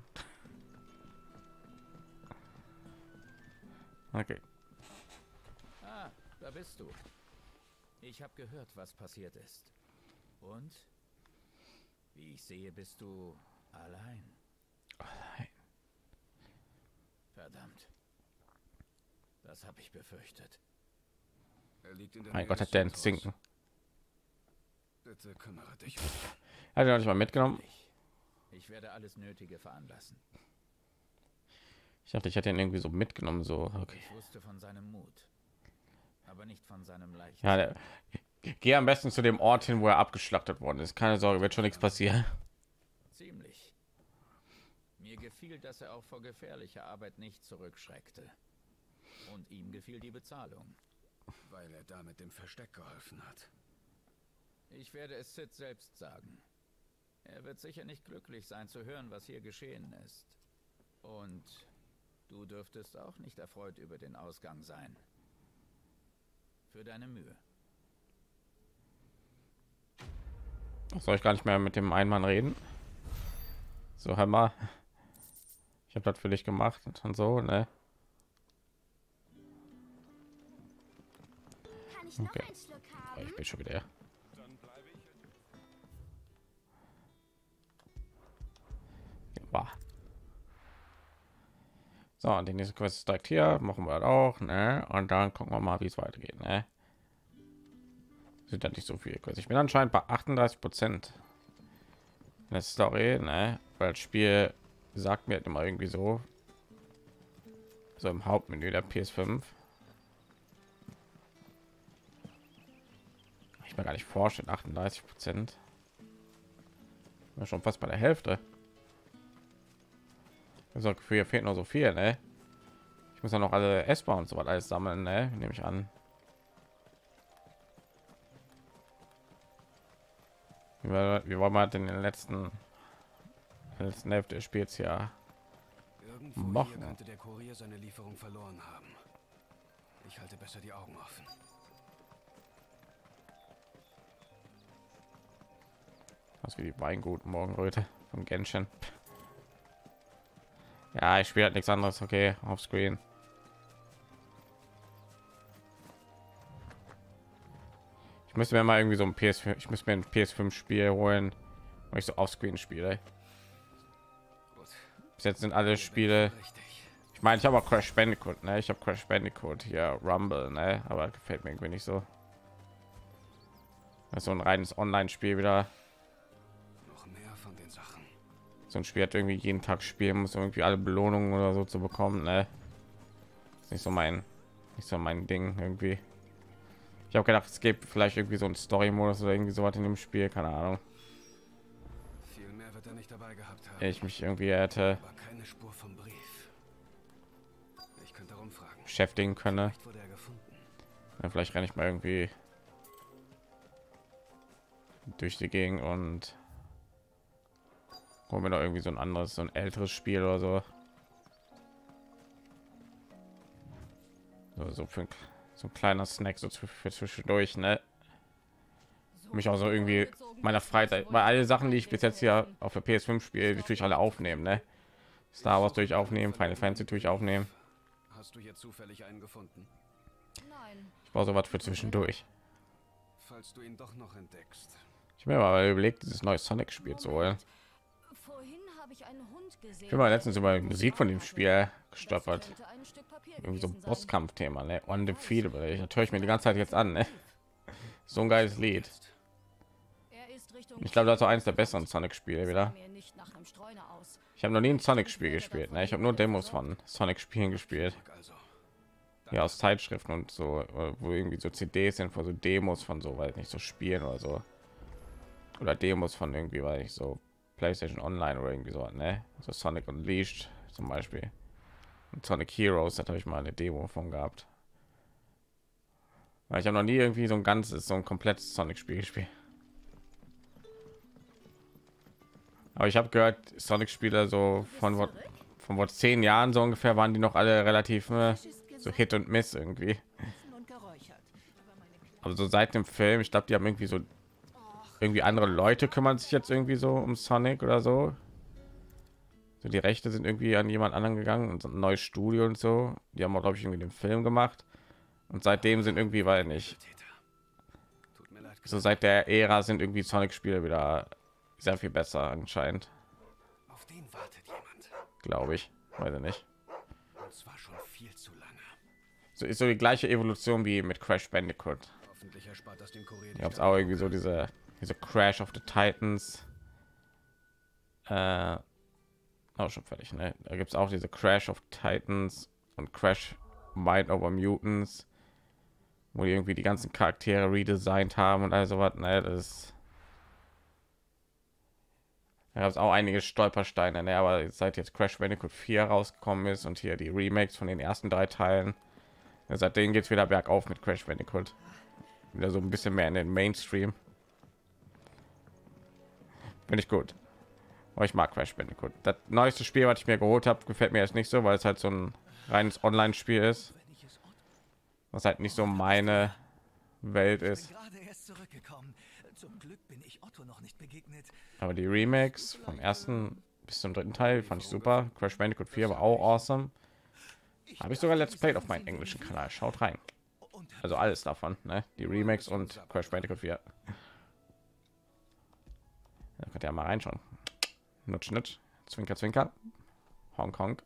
Okay. Ah, da bist du. Ich habe gehört, was passiert ist. Und wie ich sehe, bist du allein. Allein. Verdammt. Das habe ich befürchtet. Er liegt in der Mein Nähe Gott, des hat der einen Zentrums. Zinken. Bitte kümmere dich. Hat er noch nicht mal mitgenommen? Ich werde alles Nötige veranlassen. Ich dachte, ich hätte ihn irgendwie so mitgenommen, so. Okay. Ich wusste von seinem Mut, aber nicht von seinem Leichtsinn. Ja, der, geh am besten zu dem Ort hin, wo er abgeschlachtet worden ist. Keine Sorge, wird schon nichts passieren. Ziemlich. Mir gefiel, dass er auch vor gefährlicher Arbeit nicht zurückschreckte. Und ihm gefiel die Bezahlung. Weil er damit dem Versteck geholfen hat. Ich werde es Sid selbst sagen. Er wird sicher nicht glücklich sein zu hören, was hier geschehen ist. Und du dürftest auch nicht erfreut über den Ausgang sein. Für deine Mühe. Soll ich gar nicht mehr mit dem Einmann reden? So, hör mal. Ich habe das für dich gemacht und so, ne? Kann ich noch Okay. einen Schluck Ja, haben? ich bin schon wieder. Wow. So, und die nächste Quest ist direkt hier. Machen wir das auch, ne? Und dann gucken wir mal, wie es weitergeht, ne? Sind ja nicht so viel Quest. Ich bin anscheinend bei achtunddreißig Prozent in der Story, ne? Weil das Spiel sagt mir halt immer irgendwie so, so im Hauptmenü der P S fünf. Ich mir gar nicht vorstellen, achtunddreißig Prozent. Schon fast bei der Hälfte. Also für fehlt noch so viel, ne? Ich muss ja noch alle S-Bahn und so weiter alles sammeln, ne? Nehme ich an. Wie war, wie war man in den letzten, in der letzten Hälfte des Spiels ja Irgendwo machen? hier könnte der Kurier seine Lieferung verloren haben. Ich halte besser die Augen offen. Was wie die Weingut Morgenröte von Genshin. Ja, ich spiele halt nichts anderes. Okay, auf Screen. Ich müsste mir mal irgendwie so ein P S fünf, ich muss mir ein P S fünf Spiel holen, wo ich so auf Screen spiele. Bis jetzt sind alle Spiele. Ich meine, ich habe auch Crash Bandicoot, ne? Ich habe Crash Bandicoot hier Rumble, ne? Aber gefällt mir irgendwie nicht so. Das ist so ein reines Online-Spiel wieder. So ein Spiel hat irgendwie jeden Tag spielen muss, um irgendwie alle Belohnungen oder so zu bekommen, ne? Ist nicht so mein, nicht so mein Ding irgendwie. Ich habe gedacht, es gibt vielleicht irgendwie so ein Story-Modus oder irgendwie sowas in dem Spiel, keine Ahnung. Viel mehr wird er nicht dabei gehabt haben. Ich mich irgendwie hätte Aber keine Spur vom Brief. Ich könnte darum fragen. beschäftigen können. Vielleicht wurde er gefunden. Ja, vielleicht renne ich mal irgendwie durch die Gegend und holen wir noch irgendwie so ein anderes, so ein älteres Spiel oder so. So, so für ein, so ein kleiner Snack so für zwischendurch, ne? Mich auch so irgendwie meiner Freizeit, weil alle Sachen, die ich bis jetzt hier auf der P S fünf spiele, die tue ich alle aufnehmen, ne? Star Wars durch aufnehmen, Final Fantasy durch aufnehmen. Hast du hier zufällig einen gefunden? Nein. Ich brauche so was für zwischendurch. falls du ihn doch noch entdeckst. Ich habe mir mal überlegt, dieses neue Sonic-Spiel zu holen. Vorhin habe ich einen Hund gesehen. Ich bin mal letztens über die Musik von dem Spiel gestolpert. Irgendwie so ein Bosskampfthema, ne? Undefeatable. Ich höre ich mir die ganze Zeit jetzt an, ne? So ein geiles Lied. Ich glaube, das war eines der besseren Sonic-Spiele wieder. Ich habe noch nie ein Sonic-Spiel gespielt, ne? Ich habe nur Demos von Sonic-Spielen gespielt. Ja, aus Zeitschriften und so, wo irgendwie so C Ds sind von so Demos von so, weil nicht so Spielen oder so. Oder Demos von irgendwie, weil ich so PlayStation Online oder irgendwie so, ne? So Sonic Unleashed zum Beispiel. Und Sonic Heroes, da habe ich mal eine Demo von gehabt. Weil ich habe noch nie irgendwie so ein ganzes, so ein komplettes Sonic-Spiel gespielt. Aber ich habe gehört, Sonic-Spieler so von vor, von vor zehn Jahren so ungefähr waren die noch alle relativ äh, so Hit und Miss irgendwie. Aber so seit dem Film, ich glaube, die haben irgendwie so irgendwie andere Leute kümmern sich jetzt irgendwie so um Sonic oder so. So die Rechte sind irgendwie an jemand anderen gegangen und so ein neues Studio und so. Die haben auch, glaube ich, irgendwie den Film gemacht. Und seitdem sind irgendwie, weil nicht so seit der Ära sind irgendwie Sonic-Spiele wieder sehr viel besser anscheinend. Auf den wartet jemand. Glaube ich, weiß ich nicht. Und zwar schon viel zu lange. So ist so die gleiche Evolution wie mit Crash Bandicoot. Hoffentlich erspart das dem Kurier. Ich habe es auch irgendwie so diese diese Crash of the Titans. Äh, auch schon fertig, ne? Da gibt es auch diese Crash of Titans und Crash Mind over Mutants, wo die irgendwie die ganzen Charaktere redesignt haben und all sowas. Ne, das ist da gab es auch einige Stolpersteine, ne? Aber seit jetzt Crash Bandicoot vier rausgekommen ist und hier die Remakes von den ersten drei Teilen, ja, seitdem geht es wieder bergauf mit Crash Bandicoot. Wieder so ein bisschen mehr in den Mainstream. Finde ich gut. Aber ich mag Crash Bandicoot. Das neueste Spiel, was ich mir geholt habe, gefällt mir jetzt nicht so, weil es halt so ein reines Online-Spiel ist, was halt nicht so meine Welt ist. Zum Glück bin ich Otto noch nicht begegnet. Aber die Remakes vom ersten bis zum dritten Teil fand ich super. Crash Bandicoot vier war auch awesome. Habe ich sogar Let's Play auf meinem englischen Kanal. Schaut rein. Also alles davon, ne? Die Remakes und Crash Bandicoot vier. Da könnt ihr mal reinschauen. Nutsch, nutsch. Zwinker, zwinker. Hongkong.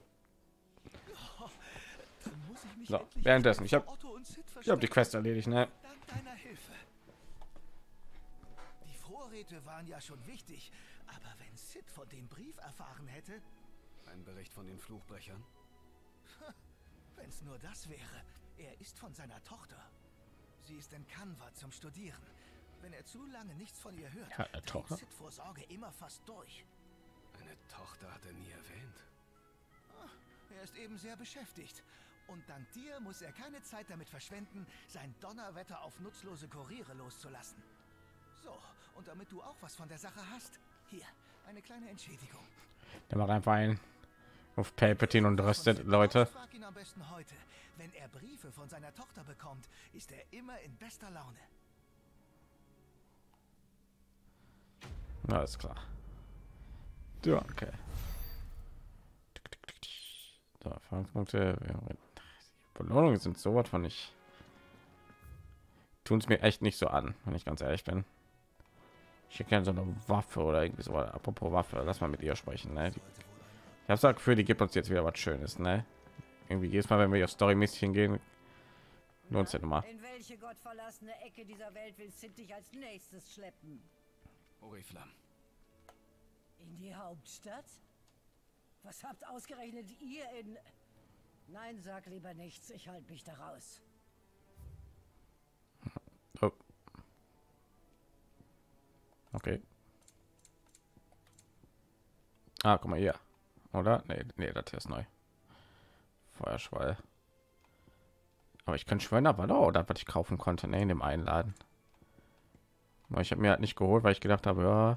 So, währenddessen. Ich habe ich hab die Quest erledigt, ne? Dank deiner Hilfe. Die Vorräte waren ja schon wichtig, aber wenn Sid von dem Brief erfahren hätte... Ein Bericht von den Fluchbrechern? Wenn es nur das wäre. Er ist von seiner Tochter. Sie ist in Kanwa zum Studieren. Wenn er zu lange nichts von ihr hört, ja, dreht Sid vor Sorge immer fast durch. Eine Tochter hat er nie erwähnt. Er ist eben sehr beschäftigt. Und dank dir muss er keine Zeit damit verschwenden, sein Donnerwetter auf nutzlose Kuriere loszulassen. So, und damit du auch was von der Sache hast, hier, eine kleine Entschädigung. Der macht einfach ein auf Palpatine und röstet Leute. Frag ihn am besten heute. Wenn er Briefe von seiner Tochter bekommt, ist er immer in bester Laune. Na, ist klar. Ja, okay. So, fünf Punkte. Belohnungen sind so was von ich. Tun es mir echt nicht so an, wenn ich ganz ehrlich bin. Ich hätte gerne so eine Waffe oder irgendwie so. Apropos Waffe, lass mal mit ihr sprechen. Ne? Ich habe das Gefühl, die gibt uns jetzt wieder was Schönes, ne? Irgendwie jedes Mal, wenn wir hier storymäßig hingehen, lohnt es ja immer. In welche gottverlassene Ecke dieser Welt will Sid dich als nächstes schleppen? Oriflamme. In die Hauptstadt? Was habt ausgerechnet ihr in... Nein, sag lieber nichts, ich halte mich da raus. Oh. Okay. Ah, guck mal hier. Oder? Nee, nee, das hier ist neu. Feuerschwall. Aber ich kann schwören, aber doch, oder was ich kaufen konnte, ne, in dem Einladen. Ich habe mir halt nicht geholt, weil ich gedacht habe, ja.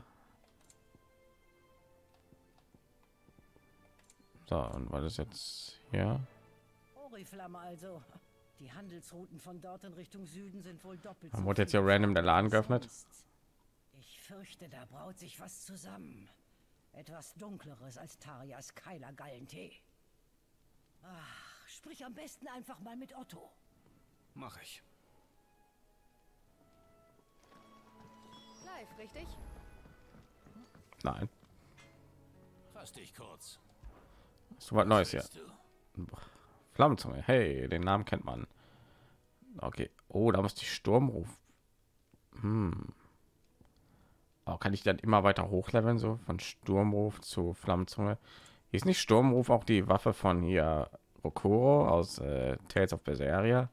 So, und was ist jetzt hier? Oriflamme also. Die Handelsrouten von dort in Richtung Süden sind wohl doppelt. Dann wurde jetzt hier random der Laden geöffnet. Ich fürchte, da braut sich was zusammen. Etwas Dunkleres als Tarias Keiler Gallentee. Ach, sprich am besten einfach mal mit Otto. Mach ich. Clive, richtig? Nein. Fass dich kurz. So was Neues hier. Flammenzunge. Hey, den Namen kennt man. Okay. Oh, da muss die Sturmruf. Hm. Oh, kann ich dann immer weiter hochleveln, so von Sturmruf zu Flammenzunge? Hier ist nicht Sturmruf auch die Waffe von hier Rokuro aus äh, Tales of Berseria?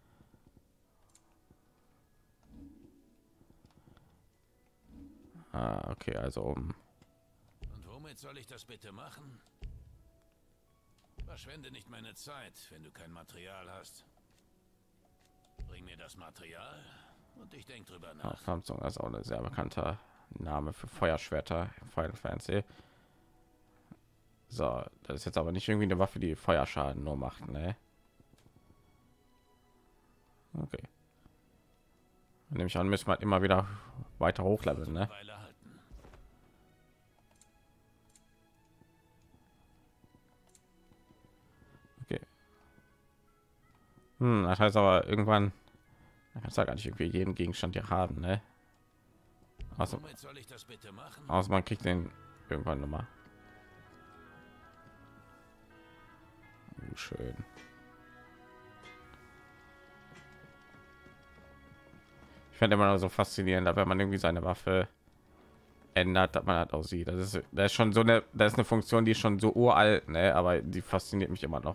Ah, okay, also um. Und womit soll ich das bitte machen? Verschwende nicht meine Zeit, wenn du kein Material hast. Bring mir das Material und ich denke drüber nach. Ah, Flammenzunge ist auch ein sehr bekannter Name für Feuerschwerter in Final Fantasy. So, das ist jetzt aber nicht irgendwie eine Waffe, die Feuerschaden nur macht, ne? Okay. Nehme ich an, müssen wir immer wieder weiter hochleveln, ne? Okay. Hm, das heißt aber irgendwann, da kannst du gar nicht irgendwie jeden Gegenstand hier haben, ne? Also, also man kriegt den irgendwann nochmal. Oh, schön. Ich finde immer noch so faszinierend, wenn man irgendwie seine Waffe ändert, dass man halt aussieht. Das ist, das ist schon so eine, das ist eine Funktion, die ist schon so uralt, ne? Aber die fasziniert mich immer noch.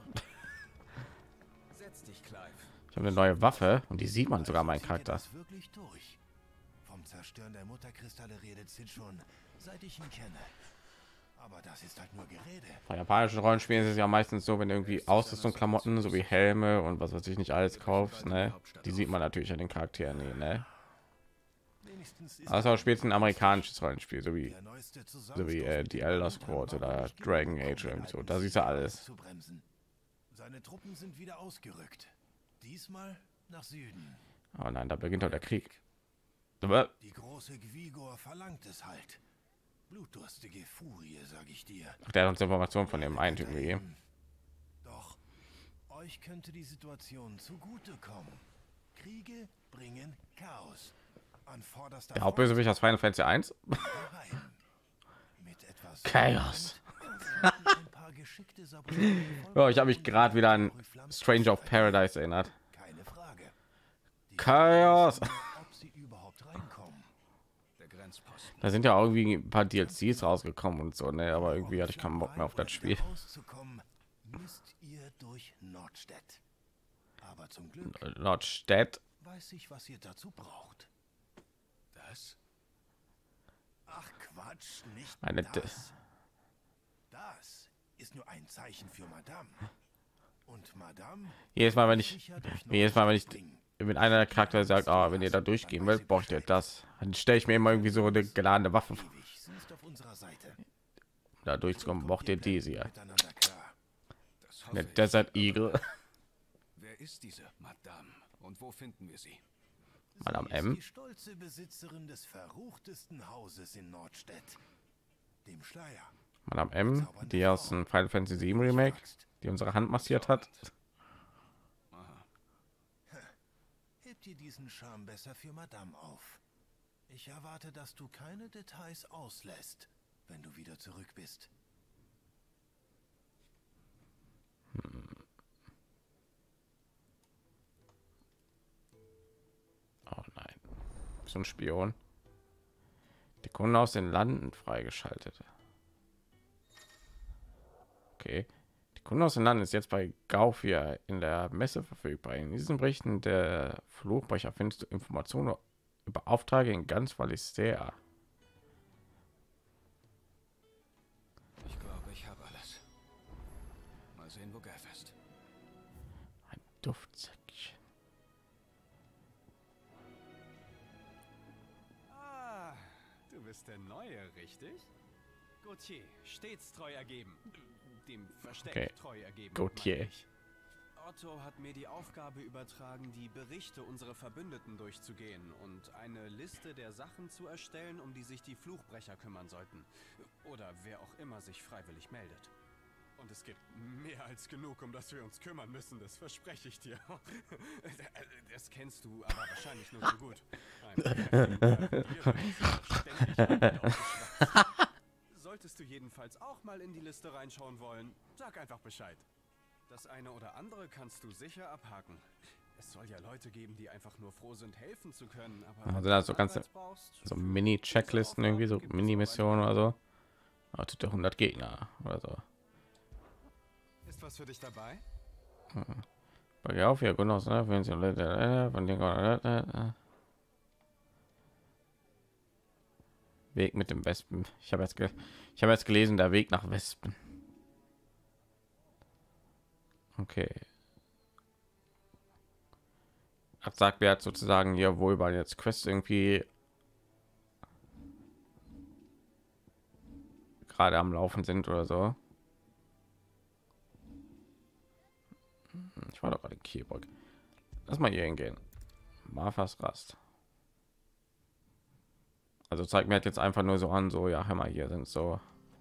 Ich habe eine neue Waffe und die sieht man sogar meinen Charakter. Wirklich durch. Vom Zerstören der Mutterkristalle redet Sid schon, seit ich ihn kenne. Aber das ist halt nur Gerede. Bei japanischen Rollenspielen ist es ja meistens so, wenn du irgendwie Ausrüstung, Klamotten sowie Helme und was weiß ich nicht alles kaufst, ne? Die sieht man natürlich an den Charakteren, ne? Also spielt ein amerikanisches Rollenspiel, so wie so wie äh, die Elder Scrolls oder Dragon Age und so. Da siehst du alles. Seine Truppen sind wieder ausgerückt. Diesmal nach Süden. Oh nein, da beginnt doch der Krieg. Die große Gwigor verlangt es halt. Blutdurstige Furie, sage ich dir. Ach, der hat uns Informationen von dem einen Typen gegeben. Doch euch könnte die Situation zugutekommen. Kriege bringen Chaos. An vorderster Der Hauptbösewicht aus Final Fantasy eins. Chaos. Oh, ich habe mich gerade wieder an Stranger of Paradise erinnert. Chaos. Da sind ja irgendwie ein paar D L Cs rausgekommen und so, ne? Aber irgendwie hatte ich keinen Bock mehr auf das Spiel. Müsst ihr durch Nordstedt. Aber zum Glück Nordstedt. weiß ich, was ihr dazu braucht. Das? Ach Quatsch, nicht Eine das. Das ist nur ein Zeichen für Madame. Und Madame. Jedes Mal, wenn ich, jedes Mal, wenn ich, wenn einer der Charakter sagt, oh, wenn ihr da durchgehen wollt, braucht ihr das, dann stelle ich mir immer irgendwie so eine geladene Waffe vor. Da durchzukommen, braucht ihr diese hier. Eine Desert Eagle. Wer ist diese Madame und wo finden wir sie? Madame Sie ist M. die stolze Besitzerin des verruchtesten Hauses in Nordstedt, dem Schleier. Madame M, die aus dem Final Fantasy sieben Remake, die unsere Hand massiert hat. Hebt dir diesen Charme besser für Madame auf. Ich erwarte, dass du keine Details auslässt, wenn du wieder zurück bist. Hm. Oh nein. So ein Spion. Die Kunden aus den Landen freigeschaltet. Okay. Die Kunden aus den Landen ist jetzt bei Gaufia in der Messe verfügbar. In diesen Berichten der Fluchbrecher findest du Informationen über Aufträge in ganz Valistea. Ich glaube, ich habe alles. Mal sehen, wo Gav ist. Ein Duftsäckchen. Ah, du bist der Neue, richtig? Gautier, stets treu ergeben. Dem Versteck Okay. treu ergeben. Gautier. meine ich. Otto hat mir die Aufgabe übertragen, die Berichte unserer Verbündeten durchzugehen und eine Liste der Sachen zu erstellen, um die sich die Fluchbrecher kümmern sollten. Oder wer auch immer sich freiwillig meldet. Und es gibt mehr als genug, um das wir uns kümmern müssen, das verspreche ich dir. Das kennst du aber wahrscheinlich nur so gut. Solltest du jedenfalls auch mal in die Liste reinschauen wollen, sag einfach Bescheid. Das eine oder andere kannst du sicher abhaken. Es soll ja Leute geben, die einfach nur froh sind, helfen zu können. Aber also da so ganze so Mini-Checklisten, irgendwie so Mini-Missionen oder so. Aber tut der hundert Gegner oder so. Ist was für dich dabei? Bei auf ja genau, wenn sie von den Weg mit dem Wespen. Ich habe jetzt, ich habe jetzt gelesen, der Weg nach Wespen. Okay. Hat sagt, wer hat sozusagen hier wohl bei jetzt Quest irgendwie gerade am Laufen sind oder so. Ich war doch gerade in Kielburg. Lass mal hier hingehen. Marfas Rast. Also zeigt mir jetzt einfach nur so an, so ja, hör mal, hier sind so.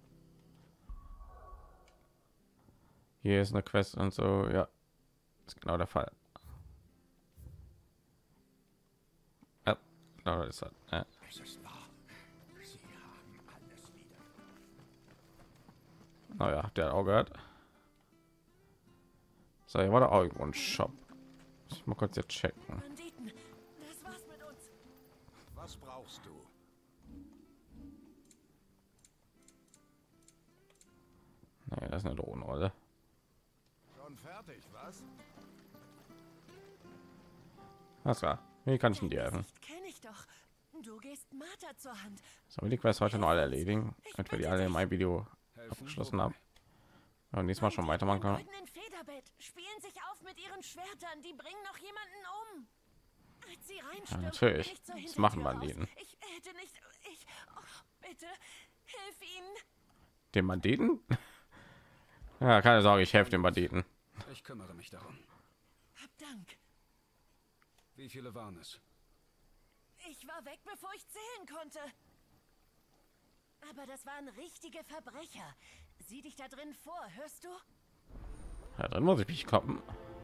Hier ist eine Quest und so, ja, ist genau der Fall. Ja, genau das ist halt. Ja. Oh ja, der hat auch gehört. So, hier war da auch irgendwo ein Shop. Ich mal kurz jetzt checken. Banditen, das war's mit uns. Was brauchst du? Nee, das ist eine Drohne, oder? Schon fertig, was? Was war? Wie kann ich denn dir helfen? Kenne ich doch. Du gehst Martha zur Hand. So, die Quest heute noch alle erledigen, damit wir die alle in meinem Video abgeschlossen haben. Ja, und diesmal schon weitermachen können. In Federbett spielen sich auf mit ihren Schwertern. Die bringen noch jemanden um. Als sie Ja, natürlich. Das machen Banditen. Ich hätte nicht. Ich. Oh, bitte hilf ihnen. Den Banditen? Ja, keine Sorge, ich helfe den Banditen. Ich kümmere mich darum. Hab Dank. Wie viele waren es? Ich war weg, bevor ich zählen konnte. Aber das waren richtige Verbrecher. Sieh dich da drin vor, hörst du? Ja, dann muss ich mich kloppen.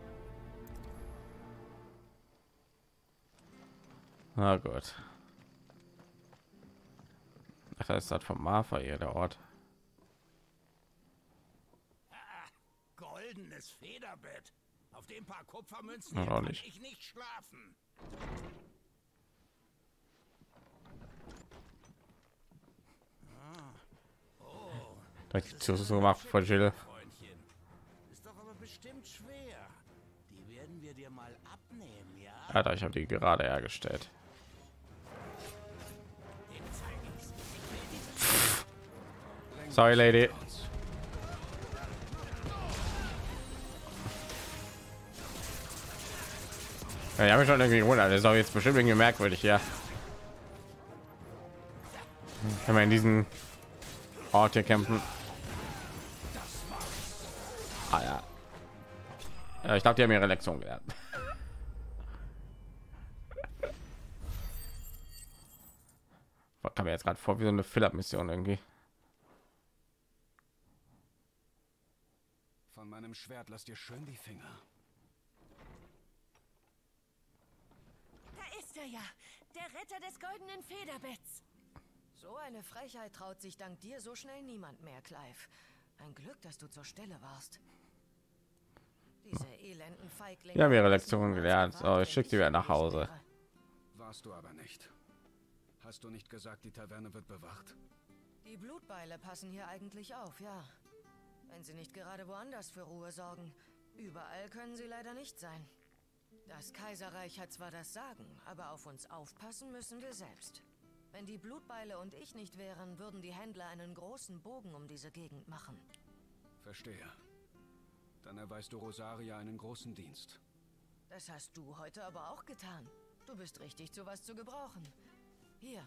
Na gut. Ach, das ist das vom Marfa hier, der Ort. Goldenes Federbett. Auf dem paar Kupfermünzen Ja, hier kann nicht. ich nicht schlafen. Da hat die Tür so gemacht von Jill. Freundchen. Ist doch aber bestimmt schwer. Die werden wir dir mal abnehmen, ja? Alter, ich habe die gerade hergestellt. Sorry, Lady. Ja, ich habe mich schon irgendwie gewundert. Das ist auch jetzt bestimmt irgendwie merkwürdig, ja. Wenn wir in diesen Ort hier kämpfen. Ah ja. Ja, ich glaube, die haben ihre Lektion gelernt. Kam mir jetzt gerade vor wie so eine Fill-Up-Mission irgendwie. Von meinem Schwert lass dir schön die Finger. Da ist er ja, der Retter des goldenen Federbetts. So eine Frechheit traut sich dank dir so schnell niemand mehr, Clive. Ein Glück, dass du zur Stelle warst. Diese elenden Feiglinge. Wir haben ihre Lektion gelernt. So, ich schicke die wieder nach Hause. Warst du aber nicht. Hast du nicht gesagt, die Taverne wird bewacht? Die Blutbeile passen hier eigentlich auf, ja. Wenn sie nicht gerade woanders für Ruhe sorgen. Überall können sie leider nicht sein. Das Kaiserreich hat zwar das Sagen, aber auf uns aufpassen müssen wir selbst. Wenn die Blutbeile und ich nicht wären, würden die Händler einen großen Bogen um diese Gegend machen. Verstehe. Dann erweist du Rosaria einen großen Dienst. Das hast du heute aber auch getan. Du bist richtig zu was zu gebrauchen. Hier.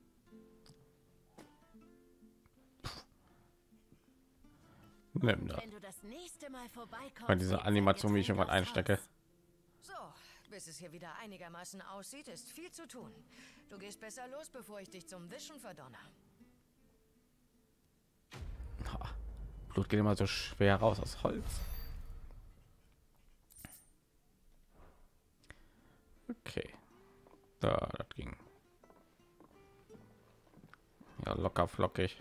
Nimm da. Wenn du das nächste Mal vorbeikommst, Bei dieser Animation, wie ich irgendwann einstecke. So, bis es hier wieder einigermaßen aussieht, ist viel zu tun. Du gehst besser los, bevor ich dich zum Wischen verdonner. Blut geht immer so schwer raus aus Holz. Okay, da das ging ja locker flockig.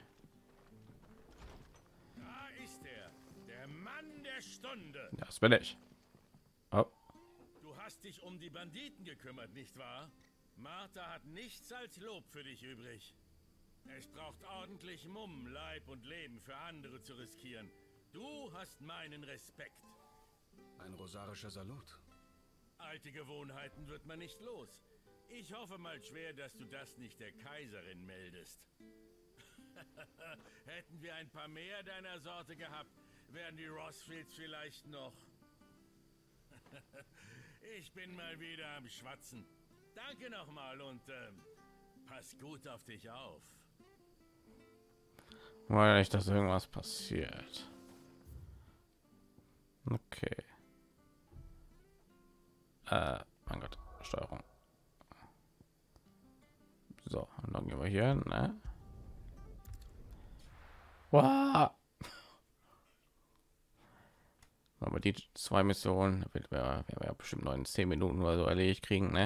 Da ist er, der Mann der Stunde. Das bin ich. Oh. Du hast dich um die Banditen gekümmert, nicht wahr? Martha hat nichts als Lob für dich übrig. Es braucht ordentlich Mumm, Leib und Leben für andere zu riskieren. Du hast meinen Respekt. Ein rosarischer Salut. Alte Gewohnheiten wird man nicht los. Ich hoffe mal schwer, dass du das nicht der Kaiserin meldest. Hätten wir ein paar mehr deiner Sorte gehabt, wären die Rossfields vielleicht noch. Ich bin mal wieder am Schwatzen. Danke nochmal und äh, pass gut auf dich auf. Weil nicht, dass irgendwas passiert. Okay. Äh, mein Gott, Steuerung. So, und dann gehen wir hier, ne? Wow. Aber die zwei Missionen wird wir ja bestimmt noch in zehn Minuten oder so erledigt kriegen, ne?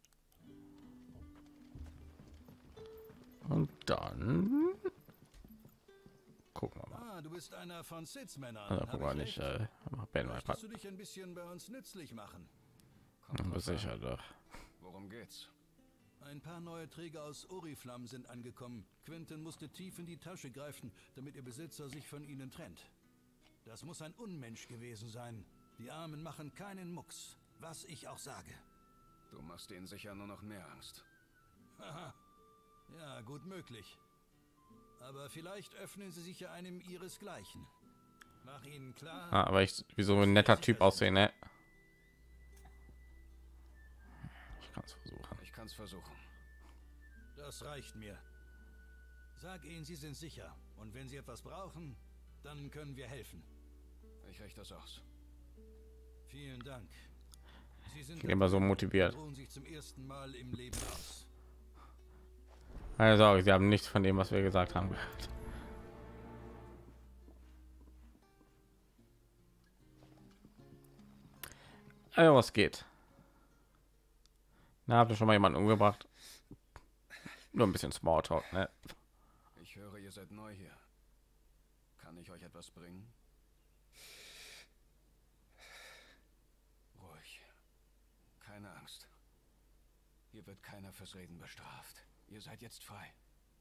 Und dann gucken wir mal. Ah, du bist einer von Sids Männern. Also, guck mal nicht. Äh, Möchtest du dich ein bisschen bei uns nützlich machen? Sicher doch. Worum geht's? Ein paar neue Träger aus Oriflamme sind angekommen. Quentin musste tief in die Tasche greifen, damit ihr Besitzer sich von ihnen trennt. Das muss ein Unmensch gewesen sein. Die Armen machen keinen Mucks, was ich auch sage. Du machst ihnen sicher nur noch mehr Angst. Haha. Ja, gut möglich. Aber vielleicht öffnen sie sich ja einem ihresgleichen. Mach ihnen klar. Ah, aber ich wie so ein netter Typ aussehen, ne? Ich kann es versuchen. Ich kann es versuchen. Das reicht mir. Sag ihnen, sie sind sicher. Und wenn sie etwas brauchen, dann können wir helfen. Ich richte das aus. Vielen Dank. Sie sind immer so motiviert. sich zum ersten Mal im Leben aus. Also, sie haben nichts von dem, was wir gesagt haben, gehört. Also, was geht? Na, habt ihr schon mal jemanden umgebracht? Nur ein bisschen Smalltalk, ne? Ich höre, ihr seid neu hier. Kann ich euch etwas bringen? Ruhig. Keine Angst. Hier wird keiner fürs Reden bestraft. Ihr seid jetzt frei.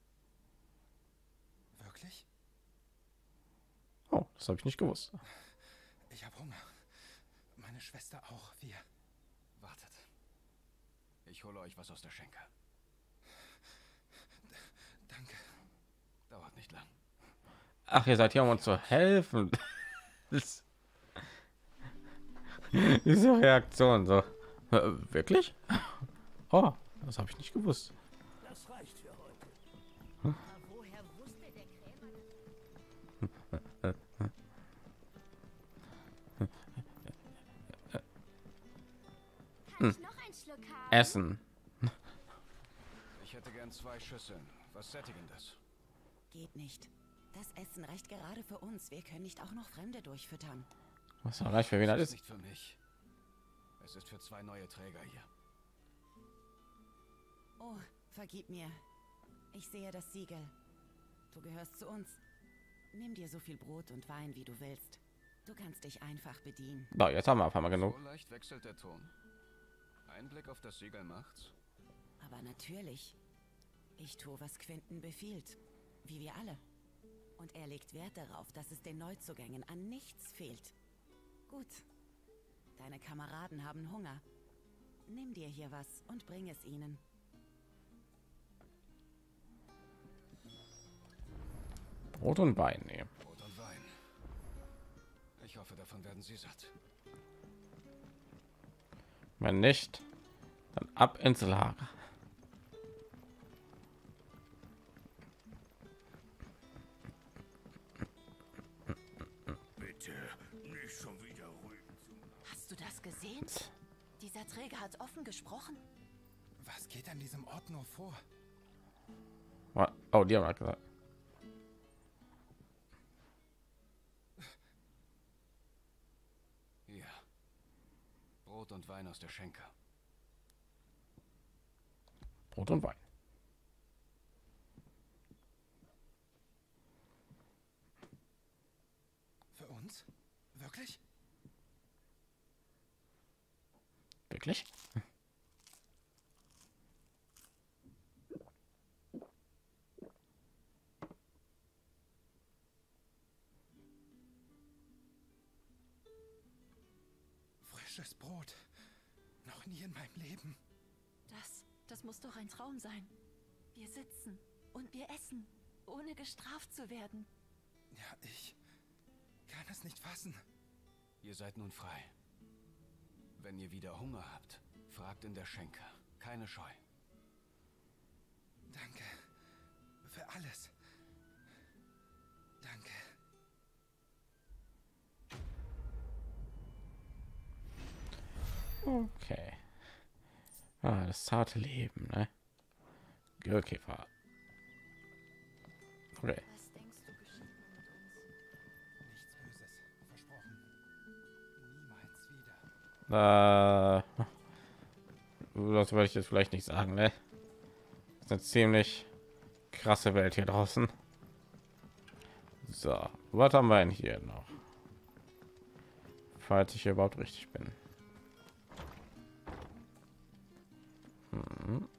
Wirklich? Oh, das habe ich nicht gewusst. Ich habe Hunger. Meine Schwester auch. Wir. Wartet. Ich hole euch was aus der Schenke. D- Danke. Dauert nicht lang. Ach, ihr seid hier, um uns zu helfen. Das diese Reaktion so. Äh, wirklich? Oh, das habe ich nicht gewusst. Das reicht für heute. Hm? Woher wusste der Krämer? Kann ich noch einen Schluck haben? Essen. Ich hätte gern zwei Schüsseln. Was sättigen das? Geht nicht. Das Essen reicht gerade für uns. Wir können nicht auch noch Fremde durchfüttern. Was reicht für wen das ist? ist? Nicht für mich. Es ist für zwei neue Träger hier. Oh, vergib mir. Ich sehe das Siegel. Du gehörst zu uns. Nimm dir so viel Brot und Wein, wie du willst. Du kannst dich einfach bedienen. Na, jetzt haben wir auf einmal genug. So leicht wechselt der Ton. Ein Blick auf das Siegel macht's. Aber natürlich. Ich tue, was Quentin befiehlt. Wie wir alle. Und er legt Wert darauf, dass es den Neuzugängen an nichts fehlt. Gut. Deine Kameraden haben Hunger. Nimm dir hier was und bring es ihnen. Brot und Wein nehmen. Brot und Wein. Ich hoffe, davon werden sie satt. Wenn nicht, dann ab ins Lager. Bitte nicht schon wieder ruhig. Hast du das gesehen? Dieser Träger hat offen gesprochen. Was geht an diesem Ort nur vor? Oh, die haben gesagt. Brot und Wein aus der Schenke. Brot und Wein. Für uns? Wirklich? Wirklich? Frisches Brot. Noch nie in meinem Leben. Das, das muss doch ein Traum sein. Wir sitzen und wir essen, ohne gestraft zu werden. Ja, ich kann es nicht fassen. Ihr seid nun frei. Wenn ihr wieder Hunger habt, fragt in der Schenke. Keine Scheu. Danke für alles. Danke. Okay. Ah, das zarte Leben, ne? Gürkäfer. Okay. Was denkst du geschieht nun mit uns? Nichts Böses. Versprochen. Niemals wieder. Äh, das würde ich jetzt vielleicht nicht sagen, ne? Das ist eine ziemlich krasse Welt hier draußen. So, was haben wir denn hier noch? Falls ich hier überhaupt richtig bin. Hm.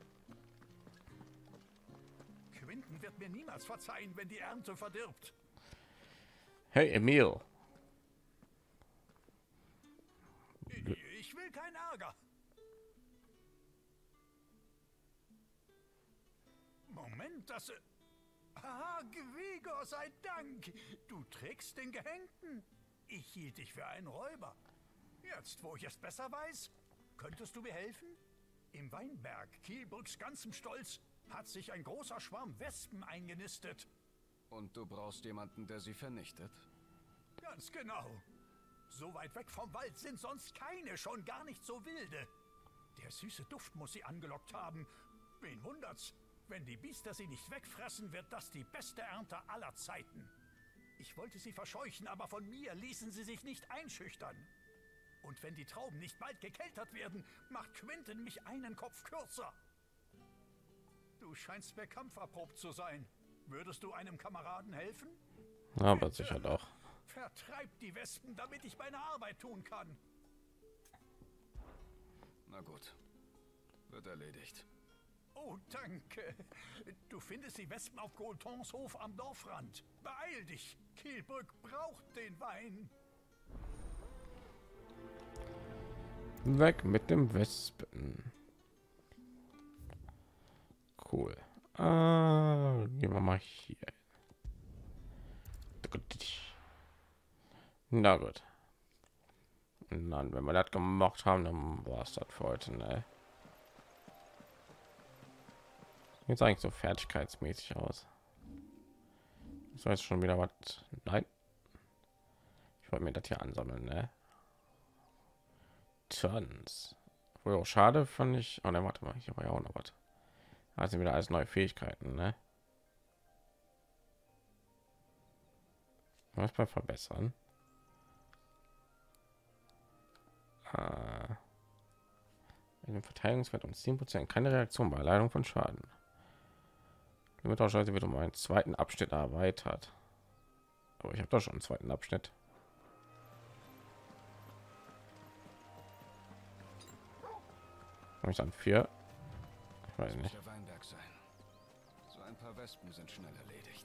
Quinten wird mir niemals verzeihen, wenn die Ernte verdirbt. Hey, Emil. Ich will keinen Ärger. Moment, das... Ah, Gwigor, sei Dank. Du trägst den Gehängten. Ich hielt dich für einen Räuber. Jetzt, wo ich es besser weiß, könntest du mir helfen? Im Weinberg, Kielbrücks ganzem Stolz, hat sich ein großer Schwarm Wespen eingenistet. Und du brauchst jemanden, der sie vernichtet? Ganz genau. So weit weg vom Wald sind sonst keine, schon gar nicht so wilde. Der süße Duft muss sie angelockt haben. Wen wundert's? Wenn die Biester sie nicht wegfressen, wird das die beste Ernte aller Zeiten. Ich wollte sie verscheuchen, aber von mir ließen sie sich nicht einschüchtern. Und wenn die Trauben nicht bald gekeltert werden, macht Quinten mich einen Kopf kürzer. Du scheinst mir kampferprobt zu sein. Würdest du einem Kameraden helfen? Aber sicher doch. Vertreib die Wespen, damit ich meine Arbeit tun kann. Na gut. Wird erledigt. Oh, danke. Du findest die Wespen auf Goltons Hof am Dorfrand. Beeil dich. Kielbrück braucht den Wein. Weg mit dem Wespen. Cool. Ah, gehen wir mal hier. Na gut. Und dann, wenn wir das gemacht haben, dann war es das für heute. Ne? Jetzt eigentlich so fertigkeitsmäßig aus. So jetzt schon wieder was? Nein. Ich wollte mir das hier ansammeln, ne? Tons. Wohl auch schade fand ich. Oh ne, warte mal, hier war ja auch noch was. Also wieder als neue Fähigkeiten, ne? Was bei verbessern? Äh, in dem Verteidigungswert um zehn Prozent keine Reaktion bei Erleidung von Schaden. Damit auch wird um einen zweiten Abschnitt erweitert. Aber ich habe doch schon einen zweiten Abschnitt. Habe ich dann vier? Ich weiß nicht. Der Weinberg sein. So ein paar Wespen sind schnell erledigt.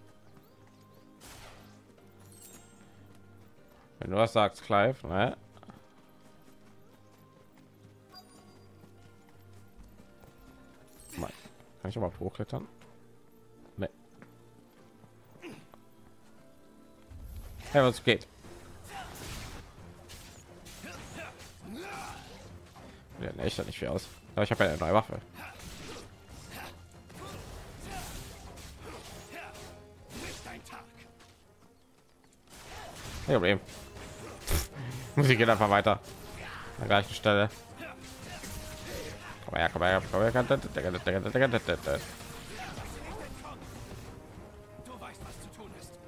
Wenn du was sagst, Clive, ne? Mal. Kann ich aber hochklettern? Ne. Hey, was geht? Ja, ne, ich nicht viel aus. Aber ich habe ja eine neue Waffe. Kein Problem. Muss ich geht einfach weiter. An der gleichen Stelle. Komm her, komm her, komm her. Du weißt, was zu tun ist.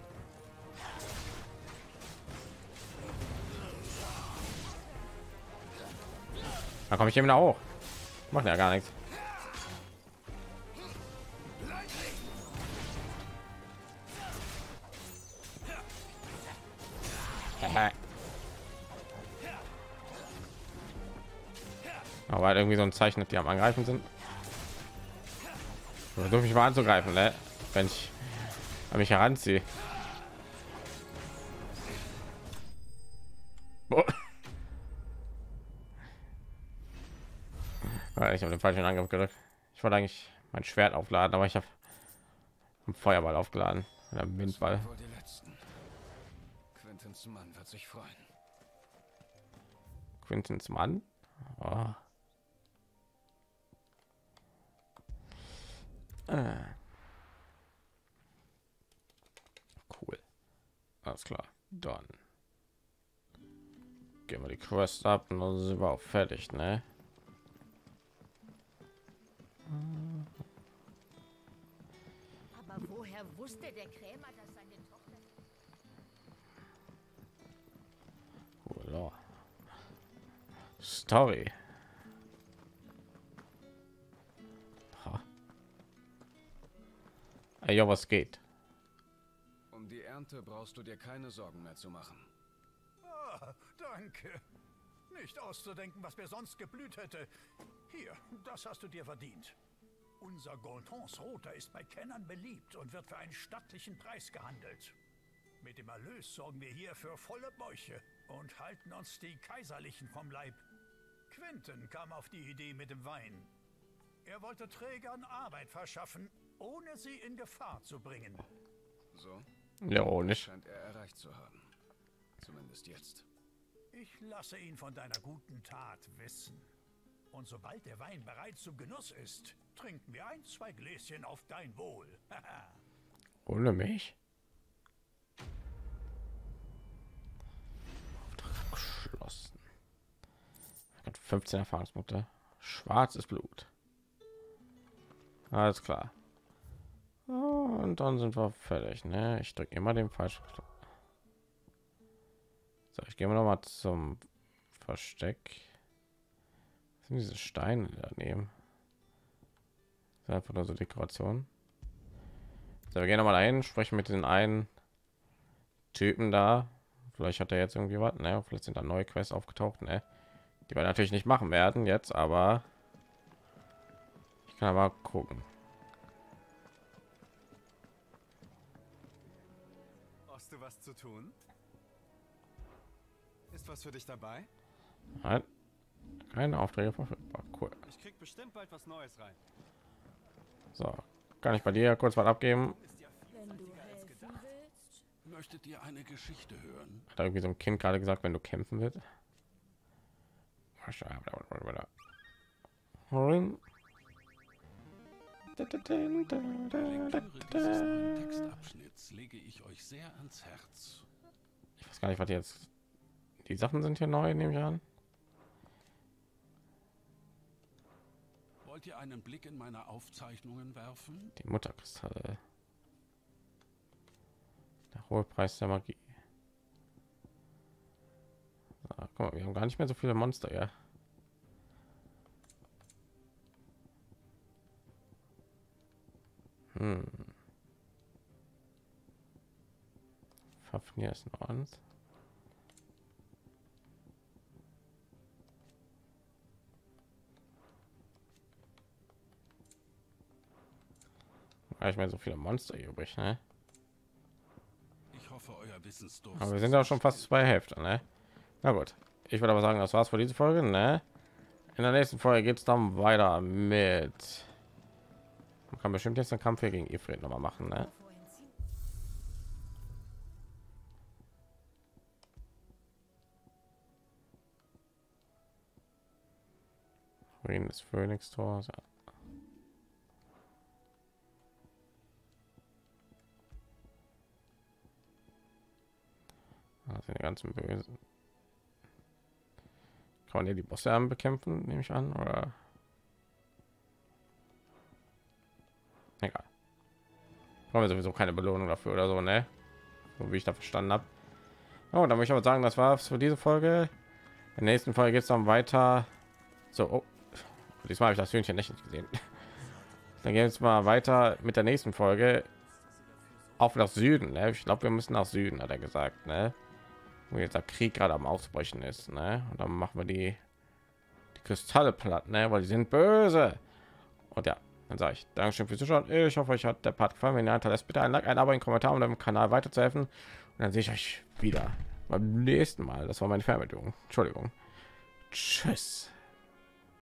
Da komme ich eben auch. Macht ja gar nichts. Aber halt irgendwie so ein Zeichen, dass die am Angreifen sind. Versuche mich mal anzugreifen, ne? Wenn ich an mich heranziehe. Boah. Ich habe den falschen Angriff gedrückt. Ich wollte eigentlich mein Schwert aufladen, aber ich habe einen Feuerball aufgeladen. Oder einen Windball. Quintens Mann wird sich freuen. Quintens Mann? Oh. Ah. Cool. Alles klar. Dann gehen wir die Quest ab und dann sind wir auch fertig, ne? Aber woher wusste der Krämer, dass seine Tochter... Cool. Story. Ha. Ey, ja, was geht? Um die Ernte brauchst du dir keine Sorgen mehr zu machen. Ah, danke. Nicht auszudenken, was mir sonst geblüht hätte. Hier, das hast du dir verdient. Unser Gontons Roter ist bei Kennern beliebt und wird für einen stattlichen Preis gehandelt. Mit dem Erlös sorgen wir hier für volle Bäuche und halten uns die Kaiserlichen vom Leib. Quinten kam auf die Idee mit dem Wein. Er wollte Trägern Arbeit verschaffen, ohne sie in Gefahr zu bringen. So? Ironisch. Scheint er erreicht zu haben. Zumindest jetzt. Ich lasse ihn von deiner guten Tat wissen. Und sobald der Wein bereit zum Genuss ist, trinken wir ein, zwei Gläschen auf dein Wohl. Ohne mich? Geschlossen. fünfzehn Erfahrungspunkte. Schwarzes Blut. Alles klar. Und dann sind wir fertig, ne? Ich drücke immer den falschen. So, ich gehe mal noch mal zum Versteck. Was sind diese Steine daneben? Das ist einfach nur so Dekoration. So, wir gehen noch mal dahin, sprechen mit den einen Typen da. Vielleicht hat er jetzt irgendwie was, ne? Vielleicht sind da neue Quests aufgetaucht, ne? Die wir natürlich nicht machen werden jetzt, aber ich kann aber gucken. Hast du was zu tun? Ist was für dich dabei? Nein. Keine Aufträge verfügbar. Cool. Ich krieg bestimmt bald was Neues rein. So, kann ich bei dir kurz was abgeben? Wenn du helfen willst. Möchtet ihr eine Geschichte hören? Hat da irgendwie so ein Kind gerade gesagt, wenn du kämpfen willst? Textabschnitts lege ich euch sehr ans Herz. Ich weiß gar nicht, was jetzt die Sachen sind hier neu, nehme ich an. Wollt ihr einen Blick in meine Aufzeichnungen werfen? Die Mutterkristalle. Der hohe Preis der Magie. So, guck mal, wir haben gar nicht mehr so viele Monster, ja. Hm. Fafnir ist noch eins. Gar nicht mehr so viele Monster hier übrig, ne? Ich hoffe, euer Wissensdurst. Aber wir sind ja schon fast bei Hälfte, ne? Na gut. Ich würde aber sagen, das war's für diese Folge, ne? In der nächsten Folge geht es dann weiter mit. Man kann bestimmt jetzt einen Kampf hier gegen Ifrit noch mal machen, ne? Ruinen des Phönix-Tors. Ja. Also die ganzen Bösen. Kann man hier die Bosse bekämpfen, nehme ich an, oder? Egal. Brauchen wir sowieso keine Belohnung dafür oder so, ne? So wie ich da verstanden habe. Oh, dann würde ich aber sagen, das war's für diese Folge. In der nächsten Folge geht es dann weiter So, oh. Diesmal habe ich das Hühnchen nicht gesehen. Dann gehen wir jetzt mal weiter mit der nächsten Folge. Auf nach Süden. Ne? Ich glaube, wir müssen nach Süden, hat er gesagt. Ne? Wo jetzt der Krieg gerade am Ausbrechen ist. Ne? Und dann machen wir die, die Kristalle platt, ne? Weil die sind böse. Und ja, dann sage ich Dankeschön fürs Zuschauen. Ich hoffe, euch hat der Part gefallen. Wenn ja, hinterlasst bitte ein Like, ein Abo, einen Kommentar, um dem Kanal weiterzuhelfen. Und dann sehe ich euch wieder beim nächsten Mal. Das war meine Fernbedienung. Entschuldigung. Tschüss.